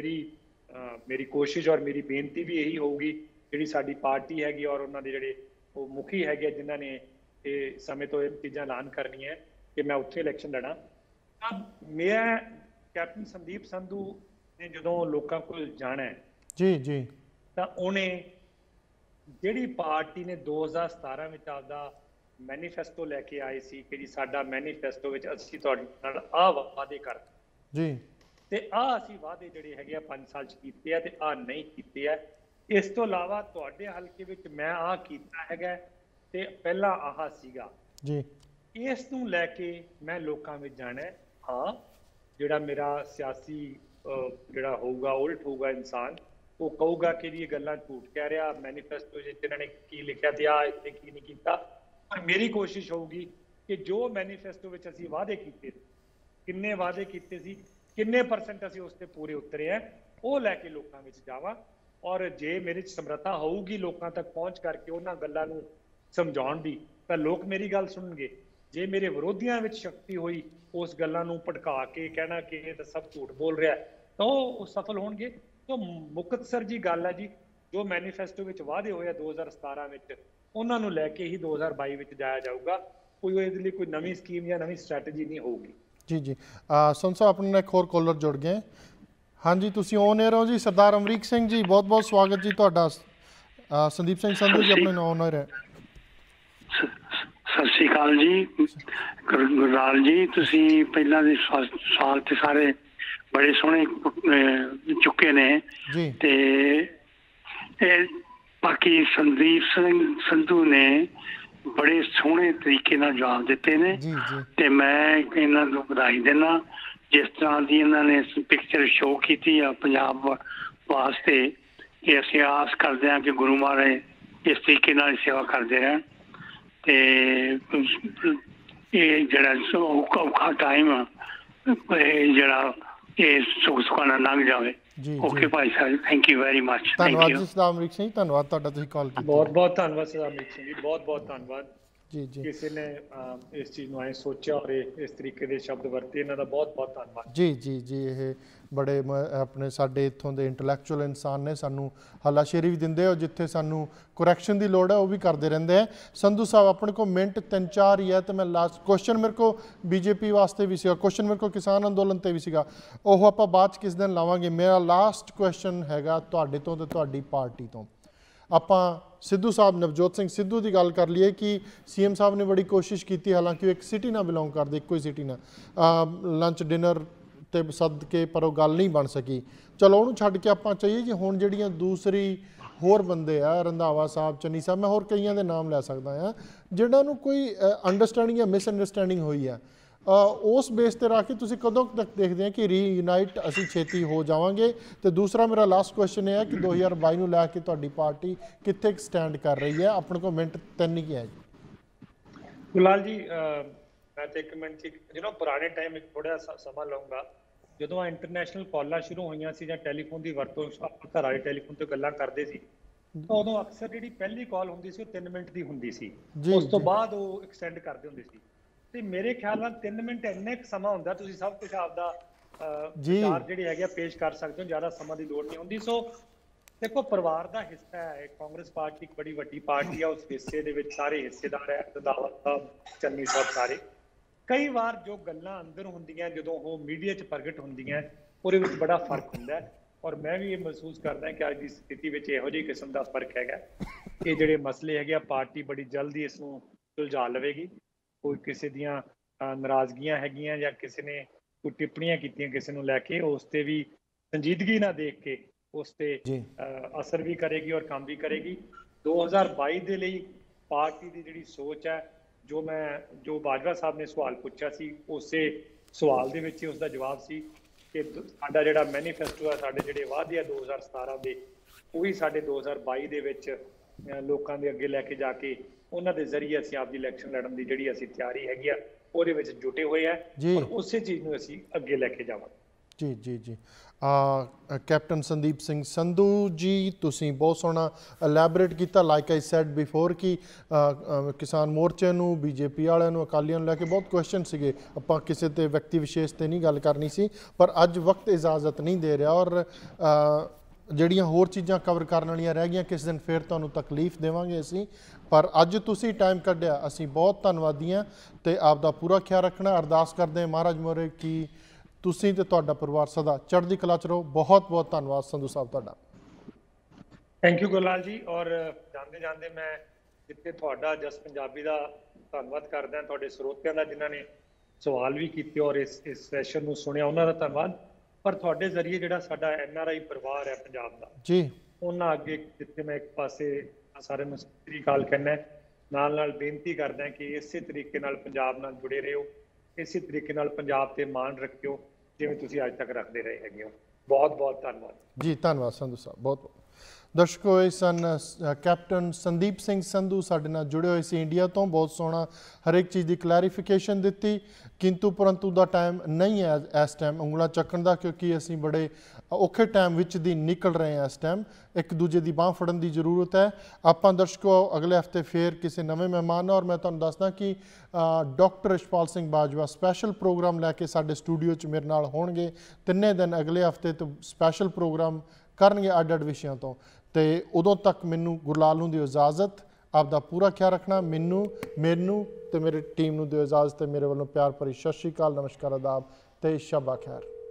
[SPEAKER 2] मेरी कोशिश और मेरी बेनती भी यही होगी जिहड़ी साडी पार्टी हैगी और उन्हां दे जिहड़े ਉਹ ਮੁਖੀ ਹੈਗੇ ਜਿਨ੍ਹਾਂ ਨੇ ਇਹ ਸਮੇਂ ਤੋਂ ਇਹ ਚੀਜ਼ਾਂ ਐਲਾਨ ਕਰਨੀਆਂ ਕਿ ਮੈਂ ਉੱਥੇ ਇਲੈਕਸ਼ਨ ਲੜਾਂ। ਤਾਂ ਮੈਂ ਕੈਪਟਨ ਸੰਦੀਪ ਸੰਧੂ ਨੇ ਜਦੋਂ ਲੋਕਾਂ ਕੋਲ ਜਾਣਾ
[SPEAKER 1] ਜੀ
[SPEAKER 2] ਤਾਂ ਉਹਨੇ ਜਿਹੜੀ ਪਾਰਟੀ ਨੇ 2017 ਵਿੱਚ ਆਪਦਾ ਮੈਨੀਫੈਸਟੋ ਲੈ ਕੇ ਆਏ ਸੀ ਕਿ ਜੀ ਸਾਡਾ ਮੈਨੀਫੈਸਟੋ ਵਿੱਚ ਅਸੀਂ ਤੁਹਾਡੇ ਨਾਲ ਆਹ ਵਾਅਦੇ ਕਰਦੇ
[SPEAKER 1] ਜੀ,
[SPEAKER 2] ਤੇ ਆਹ ਅਸੀਂ ਵਾਅਦੇ ਜਿਹੜੇ ਹੈਗੇ ਆ 5 ਸਾਲ 'ਚ ਕੀਤੇ ਆ ਤੇ ਆਹ ਨਹੀਂ ਕੀਤੇ ਆ। ਇਸ ਤੋਂ ਇਲਾਵਾ ਤੁਹਾਡੇ ਹਲਕੇ ਵਿੱਚ ਮੈਂ ਆਹ ਕੀਤਾ ਹੈਗਾ ਤੇ ਪਹਿਲਾਂ ਆਹ ਸੀਗਾ
[SPEAKER 1] ਜੀ।
[SPEAKER 2] ਇਸ ਨੂੰ ਲੈ ਕੇ ਮੈਂ ਲੋਕਾਂ ਵਿੱਚ ਜਾਣਾ। ਹਾਂ, ਜਿਹੜਾ ਮੇਰਾ ਸਿਆਸੀ ਜਿਹੜਾ ਹੋਊਗਾ ਉਲਟ ਹੋਊਗਾ ਇਨਸਾਨ, ਉਹ ਕਹੂਗਾ ਕਿ ਇਹ ਗੱਲਾਂ ਝੂਠ ਕਹਿ ਰਿਹਾ, ਮੈਨੀਫੈਸਟੋ ਵਿੱਚ ਇਹਨਾਂ ਨੇ ਕੀ ਲਿਖਿਆ ਤੇ ਆਹ ਇੱਥੇ ਕੀ ਨਹੀਂ ਕੀਤਾ। ਪਰ ਮੇਰੀ ਕੋਸ਼ਿਸ਼ ਹੋਊਗੀ ਕਿ ਜੋ ਮੈਨੀਫੈਸਟੋ ਵਿੱਚ ਅਸੀਂ ਵਾਅਦੇ ਕੀਤੇ, ਕਿੰਨੇ ਵਾਅਦੇ ਕੀਤੇ ਸੀ, ਕਿੰਨੇ % ਅਸੀਂ ਉਸ ਤੇ ਪੂਰੇ ਉਤਰੇ ਆ, ਉਹ ਲੈ ਕੇ ਲੋਕਾਂ ਵਿੱਚ ਜਾਵਾਂ। ਔਰ ਜੇ ਮੇਰੇ 'ਚ ਸਮਰੱਥਾ ਹੋਊਗੀ ਲੋਕਾਂ ਤੱਕ ਪਹੁੰਚ ਕਰਕੇ ਉਹਨਾਂ ਗੱਲਾਂ ਨੂੰ ਸਮਝਾਉਣ ਦੀ, ਤਾਂ ਲੋਕ ਮੇਰੀ ਗੱਲ ਸੁਣਨਗੇ। ਜੇ ਮੇਰੇ ਵਿਰੋਧੀਆਂ ਵਿੱਚ ਸ਼ਕਤੀ ਹੋਈ ਉਸ ਗੱਲਾਂ ਨੂੰ ਭੜਕਾ ਕੇ ਕਹਿਣਾ ਕਿ ਇਹ ਤਾਂ ਸਭ ਝੂਠ ਬੋਲ ਰਿਹਾ, ਤਾਂ ਉਹ ਸਫਲ ਹੋਣਗੇ। ਤਾਂ ਮੁਕਤਸਰ ਜੀ ਗੱਲ ਹੈ ਜੀ, ਜੋ ਮੈਨੀਫੈਸਟੋ ਵਿੱਚ ਵਾਅਦੇ ਹੋਏ ਆ 2017 ਵਿੱਚ, ਉਹਨਾਂ ਨੂੰ ਲੈ ਕੇ ਹੀ 2022 ਵਿੱਚ ਜਾਇਆ ਜਾਊਗਾ। ਕੋਈ ਇਹਦੇ ਲਈ ਕੋਈ ਨਵੀਂ ਸਕੀਮ ਜਾਂ ਨਵੀਂ ਸਟ੍ਰੈਟਜੀ ਨਹੀਂ ਹੋਊਗੀ।
[SPEAKER 1] ਜੀ ਸੰਧੂ ਸਾਹਿਬ, ਆਪਣੇ ਨਾਲ ਇੱਕ ਹੋਰ ਕਾਲਰ ਜੁੜ ਗਏ। ਹਾਂਜੀ, ਤੁਸੀਂ ਔਨ 에ਅਰ ਹੋ ਜੀ। ਸਰਦਾਰ ਅਮਰੀਕ ਸਿੰਘ ਜੀ, ਬਹੁਤ ਬਹੁਤ ਸਵਾਗਤ ਜੀ ਤੁਹਾਡਾ। ਸੰਦੀਪ ਸਿੰਘ ਸੰਧੂ ਜੀ ਆਪਣੇ ਨਾਲ ਔਨ 에ਅਰ ਹੈ।
[SPEAKER 5] ਸਤਿ ਸ਼੍ਰੀ ਅਕਾਲ ਜੀ ਗੁਰਲਾਲ ਜੀ, ਤੁਸੀਂ ਪਹਿਲਾਂ ਦੇ ਸਾਲ ਤੇ ਸਾਰੇ ਬੜੇ ਸੋਹਣੇ ਚੁੱਕੇ ਨੇ
[SPEAKER 1] ਜੀ,
[SPEAKER 5] ਤੇ ਬਾਕੀ ਸੰਦੀਪ ਸਿੰਘ ਸੰਧੂ ਨੇ ਬੜੇ ਸੋਹਣੇ ਤਰੀਕੇ ਨਾਲ ਜਵਾਬ ਦਿੱਤੇ ਨੇ ਤੇ ਮੈਂ ਇਹਨਾਂ ਨੂੰ ਵਧਾਈ ਦਿੰਦਾ। ਜਿਸ ਤਰ੍ਹਾਂ ਦੀ ਇਹਨਾਂ ਨੇ ਪਿਕਚਰ ਸ਼ੋਅ ਕੀਤੀ ਆ ਪੰਜਾਬ ਵਾਸਤੇ, ਕਿ ਅਸੀਂ ਆਸ ਕਰਦੇ ਹਾਂ ਕਿ ਗੁਰੂ ਮਹਾਰਾਜ ਇਸ ਤਰੀਕੇ ਨਾਲ ਸੇਵਾ ਕਰਦੇ ਰਹਿਣ ਤੇ ਇਹ ਜਿਹੜਾ ਔਖਾ ਟਾਈਮ ਆ ਜਿਹੜਾ ਇਹ ਸੁਖਾਨਾ ਲੰਘ ਜਾਵੇ। ਓਕੇ ਭਾਈ ਸਾਹਿਬ, ਥੈਂਕ ਯੂ ਵੈਰੀ ਮਚ।
[SPEAKER 1] ਧੰਨਵਾਦ ਜੀ ਸਰਦਾਰ ਅਮਰੀਕ ਸਿੰਘ, ਧੰਨਵਾਦ ਤੁਹਾਡਾ, ਤੁਸੀਂ ਕਾਲ ਕੀਤੀ।
[SPEAKER 2] ਬਹੁਤ ਬਹੁਤ ਧੰਨਵਾਦ ਸਰਦਾਰ ਅਮਰੀਕ ਸਿੰਘ ਜੀ, ਬਹੁਤ ਬਹੁਤ ਧੰਨਵਾਦ
[SPEAKER 1] ਜੀ।
[SPEAKER 2] ਕਿਸੇ ਨੇ ਇਸ ਚੀਜ਼ ਨੂੰ ਐਂ ਸੋਚਿਆ ਔਰ ਇਸ ਤਰੀਕੇ ਦੇ ਸ਼ਬਦ ਵਰਤੇ, ਇਹਨਾਂ ਦਾ ਬਹੁਤ ਬਹੁਤ ਧੰਨਵਾਦ ਜੀ। ਇਹ ਬੜੇ ਆਪਣੇ ਸਾਡੇ ਇੱਥੋਂ ਦੇ ਇੰਟੈਲੈਕਚੁਅਲ ਇਨਸਾਨ ਨੇ, ਸਾਨੂੰ ਹੱਲਾਸ਼ੇਰੀ ਵੀ ਦਿੰਦੇ ਔਰ ਜਿੱਥੇ ਸਾਨੂੰ ਕਰੈਕਸ਼ਨ ਦੀ ਲੋੜ ਹੈ ਉਹ ਵੀ ਕਰਦੇ ਰਹਿੰਦੇ ਆ। ਸੰਧੂ ਸਾਹਿਬ, ਆਪਣੇ ਕੋਲ ਮਿੰਟ 3-4 ਹੀ ਹੈ ਤੇ ਮੈਂ ਲਾਸਟ ਕੁਐਸਚਨ ਮੇਰੇ ਕੋਲ ਬੀਜੇਪੀ ਵਾਸਤੇ ਵੀ ਸੀਗਾ, ਕੁਐਸਚਨ ਮੇਰੇ ਕੋਲ ਕਿਸਾਨ ਅੰਦੋਲਨ ਤੇ ਵੀ ਸੀਗਾ, ਉਹ ਆਪਾਂ ਬਾਅਦ 'ਚ ਕਿਸ ਦਿਨ ਲਾਵਾਂਗੇ। ਮੇਰਾ ਲਾਸਟ ਕੁਐਸਚਨ ਹੈਗਾ ਤੁਹਾਡੇ ਤੋਂ ਤੇ ਤੁਹਾਡੀ ਪਾਰਟੀ ਤੋਂ। ਆਪਾਂ ਸਿੱਧੂ ਸਾਹਿਬ, ਨਵਜੋਤ ਸਿੰਘ ਸਿੱਧੂ ਦੀ ਗੱਲ ਕਰ ਲਈਏ ਕਿ ਸੀਐਮ ਸਾਹਿਬ ਨੇ ਬੜੀ ਕੋਸ਼ਿਸ਼ ਕੀਤੀ, ਹਾਲਾਂਕਿ ਉਹ ਇੱਕ ਸਿਟੀ ਨਾਲ ਬਿਲੋਂਗ ਕਰਦੇ, ਇੱਕੋ ਹੀ ਸਿਟੀ ਨਾਲ, ਲੰਚ ਡਿਨਰ ਤੇ ਸੱਦ ਕੇ, ਪਰ ਉਹ ਗੱਲ ਨਹੀਂ ਬਣ ਸਕੀ। ਚਲੋ ਉਹਨੂੰ ਛੱਡ ਕੇ ਆਪਾਂ ਚਾਹੀਏ ਜੀ ਹੁਣ ਜਿਹੜੀਆਂ ਦੂਸਰੀ ਹੋਰ ਬੰਦੇ ਆ, ਰੰਧਾਵਾ ਸਾਹਿਬ, ਚੰਨੀ ਸਾਹਿਬ, ਮੈਂ ਹੋਰ ਕਈਆਂ ਦੇ ਨਾਮ ਲੈ ਸਕਦਾ ਹਾਂ, ਜਿਹਨਾਂ ਨੂੰ ਕੋਈ ਅੰਡਰਸਟੈਂਡਿੰਗ ਜਾਂ ਮਿਸਅੰਡਰਸਟੈਂਡਿੰਗ ਹੋਈ ਆ, ਉਸ ਬੇਸ ਤੇ ਰੱਖ ਕੇ ਤੁਸੀਂ ਕਦੋਂ ਤੱਕ ਦੇਖਦੇ ਆ ਕਿ ਰੀਯੂਨਾਈਟ ਅਸੀਂ ਛੇਤੀ ਹੋ ਜਾਵਾਂਗੇ? ਤੇ ਦੂਸਰਾ ਮੇਰਾ ਲਾਸਟ ਕੁਐਸਚਨ ਇਹ ਹੈ ਕਿ 2022 ਨੂੰ ਲੈ ਕੇ ਤੁਹਾਡੀ ਪਾਰਟੀ ਕਿੱਥੇ ਸਟੈਂਡ ਕਰ ਰਹੀ ਹੈ? ਆਪਣੇ ਕੋਲ ਮਿੰਟ 3 ਹੀ ਹੈ ਜੀ। ਗੁਲਾਲ ਜੀ, ਮੈਂ ਤੇ ਇੱਕ ਮਿੰਟ ਪੁਰਾਣੇ ਟਾਈਮ ਵਿੱਚ ਥੋੜਾ ਸਮਾਂ ਲਊਂਗਾ। ਜਦੋਂ ਇੰਟਰਨੈਸ਼ਨਲ ਕਾਲਾਂ ਸ਼ੁਰੂ ਹੋਈਆਂ ਸੀ ਜਾਂ ਟੈਲੀਫੋਨ ਦੀ ਵਰਤੋਂ ਆਪਾਂ ਘਰ ਵਾਲੇ ਟੈਲੀਫੋਨ ਤੇ ਗੱਲਾਂ ਕਰਦੇ ਸੀ, ਤਾਂ ਉਦੋਂ ਅਕਸਰ ਜਿਹੜੀ ਪਹਿਲੀ ਕਾਲ ਹੁੰਦੀ ਸੀ ਉਹ 3 ਮਿੰਟ ਦੀ ਹੁੰਦੀ ਸੀ, ਉਸ ਤੋਂ ਬਾਅਦ ਉਹ ਐਕਸਟੈਂਡ ਕਰਦੇ ਹੁੰਦੇ ਸੀ। ਤੇ ਮੇਰੇ ਖਿਆਲ ਨਾਲ 3 ਮਿੰਟ ਇੰਨੇ ਕੁ ਸਮਾਂ ਹੁੰਦਾ, ਤੁਸੀਂ ਸਭ ਕੁਝ ਆਪਦਾ ਵਿਚਾਰ ਜਿਹੜੇ ਹੈਗੇ ਪੇਸ਼ ਕਰ ਸਕਦੇ ਹੋ, ਜ਼ਿਆਦਾ ਸਮਾਂ ਦੀ ਲੋੜ ਨਹੀਂ ਹੁੰਦੀ। ਸੋ ਦੇਖੋ, ਪਰਿਵਾਰ ਦਾ ਹਿੱਸਾ ਹੈ ਕਾਂਗਰਸ ਪਾਰਟੀ, ਇੱਕ ਬੜੀ ਵੱਡੀ ਪਾਰਟੀ ਆ, ਉਸ ਹਿੱਸੇ ਦੇ ਵਿੱਚ ਸਾਰੇ ਹਿੱਸੇਦਾਰ ਹੈ, ਰੰਧਾਵਾ ਸਾਹਿਬ, ਚੰਨੀ ਸਾਹਿਬ, ਸਾਰੇ। ਕਈ ਵਾਰ ਜੋ ਗੱਲਾਂ ਅੰਦਰ ਹੁੰਦੀਆਂ ਜਦੋਂ ਉਹ ਮੀਡੀਆ 'ਚ ਪ੍ਰਗਟ ਹੁੰਦੀਆਂ, ਉਹਦੇ ਵਿੱਚ ਬੜਾ ਫਰਕ ਹੁੰਦਾ ਹੈ। ਔਰ ਮੈਂ ਵੀ ਇਹ ਮਹਿਸੂਸ ਕਰਦਾ ਕਿ ਅੱਜ ਦੀ ਸਥਿਤੀ ਵਿੱਚ ਇਹੋ ਜਿਹੀ ਕਿਸਮ ਦਾ ਫਰਕ ਹੈਗਾ। ਇਹ ਜਿਹੜੇ ਮਸਲੇ ਹੈਗੇ ਆ, ਪਾਰਟੀ ਬੜੀ ਜਲਦੀ ਇਸ ਨੂੰ ਸੁਲਝਾ ਲਵੇਗੀ। ਕੋਈ ਕਿਸੇ ਦੀਆਂ ਨਾਰਾਜ਼ਗੀਆਂ ਹੈਗੀਆਂ ਜਾਂ ਕਿਸੇ ਨੇ ਕੋਈ ਟਿੱਪਣੀਆਂ ਕੀਤੀਆਂ ਕਿਸੇ ਨੂੰ ਲੈ ਕੇ, ਉਸ ਤੇ ਵੀ ਸੰਜੀਦਗੀ ਨਾਲ ਦੇਖ ਕੇ ਉਸ ਤੇ ਅਸਰ ਵੀ ਕਰੇਗੀ ਔਰ ਕੰਮ ਵੀ ਕਰੇਗੀ। 2022 ਦੇ ਲਈ ਪਾਰਟੀ ਦੀ ਜਿਹੜੀ ਸੋਚ ਹੈ, ਜੋ ਬਾਜਵਾ ਸਾਹਿਬ ਨੇ ਸਵਾਲ ਪੁੱਛਿਆ ਸੀ, ਉਸੇ ਸਵਾਲ ਦੇ ਵਿੱਚ ਉਸ ਦਾ ਜਵਾਬ ਸੀ ਕਿ ਸਾਡਾ ਜਿਹੜਾ ਮੈਨੀਫੈਸਟੋ ਹੈ, ਸਾਡੇ ਜਿਹੜੇ ਵਾਅਦੇ ਆ 2017 ਦੇ, ਉਹੀ ਸਾਡੇ 2022 ਦੇ ਵਿੱਚ ਲੋਕਾਂ ਦੇ ਅੱਗੇ ਲੈ ਕੇ ਜਾ ਕੇ ਉਹਨਾਂ ਦੇ ਜ਼ਰੀਏ ਅਸੀਂ ਆਪਦੀ ਇਲੈਕਸ਼ਨ ਲੜਨ ਦੀ ਜਿਹੜੀ ਅਸੀਂ ਤਿਆਰੀ ਹੈਗੀ ਆ, ਉਹਦੇ ਵਿੱਚ ਜੁਟੇ ਹੋਏ ਆ ਔਰ ਉਸੇ ਚੀਜ਼ ਨੂੰ ਅਸੀਂ ਅੱਗੇ ਲੈ ਕੇ ਜਾਵਾਂਗੇ। ਜੀ ਕੈਪਟਨ ਸੰਦੀਪ ਸਿੰਘ ਸੰਧੂ ਜੀ, ਤੁਸੀਂ ਬਹੁਤ ਸੋਹਣਾ ਐਲੈਬੋਰੇਟ ਕੀਤਾ। ਲਾਈਕ ਆਈ ਸੈਡ ਬਿਫੋਰ ਕਿ ਕਿਸਾਨ ਮੋਰਚੇ ਨੂੰ, ਬੀਜੇਪੀ ਵਾਲਿਆਂ ਨੂੰ, ਅਕਾਲੀਆਂ ਨੂੰ ਲੈ ਕੇ ਬਹੁਤ ਕੁਐਸਚਨ ਸੀਗੇ, ਆਪਾਂ ਕਿਸੇ ਤੇ ਵਿਅਕਤੀ ਵਿਸ਼ੇਸ਼ ਤੇ ਨਹੀਂ ਗੱਲ ਕਰਨੀ ਸੀ, ਪਰ ਅੱਜ ਵਕਤ ਇਜਾਜ਼ਤ ਨਹੀਂ ਦੇ ਰਿਹਾ ਔਰ ਜਿਹੜੀਆਂ ਹੋਰ ਚੀਜ਼ਾਂ ਕਵਰ ਕਰਨ ਵਾਲੀਆਂ ਰਹਿ ਗਈਆਂ, ਕਿਸ ਦਿਨ ਫਿਰ ਤੁਹਾਨੂੰ ਤਕਲੀਫ ਦੇਵਾਂਗੇ ਅਸੀਂ।
[SPEAKER 1] पर अज तुसी टाइम कढ़िया असी बहुत धन्नवादी हाँ ते आप दा पूरा ख्याल रखना। अरदास करते हैं महाराज मोरे कि तुसी ते तुहाडा परिवार सदा चढ़दी कला च रहो। बहुत बहुत धन्नवाद संधू साहब तुहाडा।
[SPEAKER 2] Thank you Gurlal ji. और जाते जाते मैं जिते तुहाडा जस पंजाबी का धन्नवाद करदा तुहाडे ਸਰੋਤਿਆਂ ਦਾ जिन्होंने सवाल भी किए और इस सैशन ਨੂੰ सुनिया उन्हों का धन्नवाद। पर तुहाडे जरिए जिहड़ा साडा NRI परिवार है पंजाब का
[SPEAKER 1] जी
[SPEAKER 2] उन्होंने अगे जिते मैं एक पासे सारे नूं सत श्री अकाल कहना नाल बेनती करदा कि इस तरीके नाल पंजाब नाल जुड़े रहो, इस तरीके नाल पंजाब ते मान रखियो जिवें तुसीं अज तक रखते रहे हैगे हो। बहुत बहुत धन्नवाद
[SPEAKER 1] जी। धन्नवाद संधू साहब बहुत बहुत। दर्शकों ये सन कैप्टन संदीप सिंह संधू साडे नाल जुड़े हुए सी इंडिया तो। बहुत सोहना हर एक चीज़ की क्लैरिफिकेशन दी, किंतु परंतु का टाइम नहीं है इस टाइम उंगलां चक्कण दा, क्योंकि असी बड़े औखे टाइम विच दी निकल रहे हैं। इस टाइम एक दूजे की बांह फड़न की जरूरत है। आपां दर्शकों अगले हफ्ते फिर किसी नवे मेहमान और मैं तुहानूं दसदा कि doctor Yashpal Singh Bajwa special program लैके साडे स्टूडियो च मेरे नाल होणगे। तिन्ने दिन अगले हफ्ते तो स्पैशल प्रोग्राम करनगे अड अड विषयों तो। तो उदों तक मैनू गुरलाल नूं दिओ इजाजत। आपका पूरा ख्याल रखना। मैनू तो मेरी टीम नूं दिओ इजाजत। मेरे वालों प्यार भरी सत श्री अकाल, नमस्कार, आदाब ते शब्बा खैर।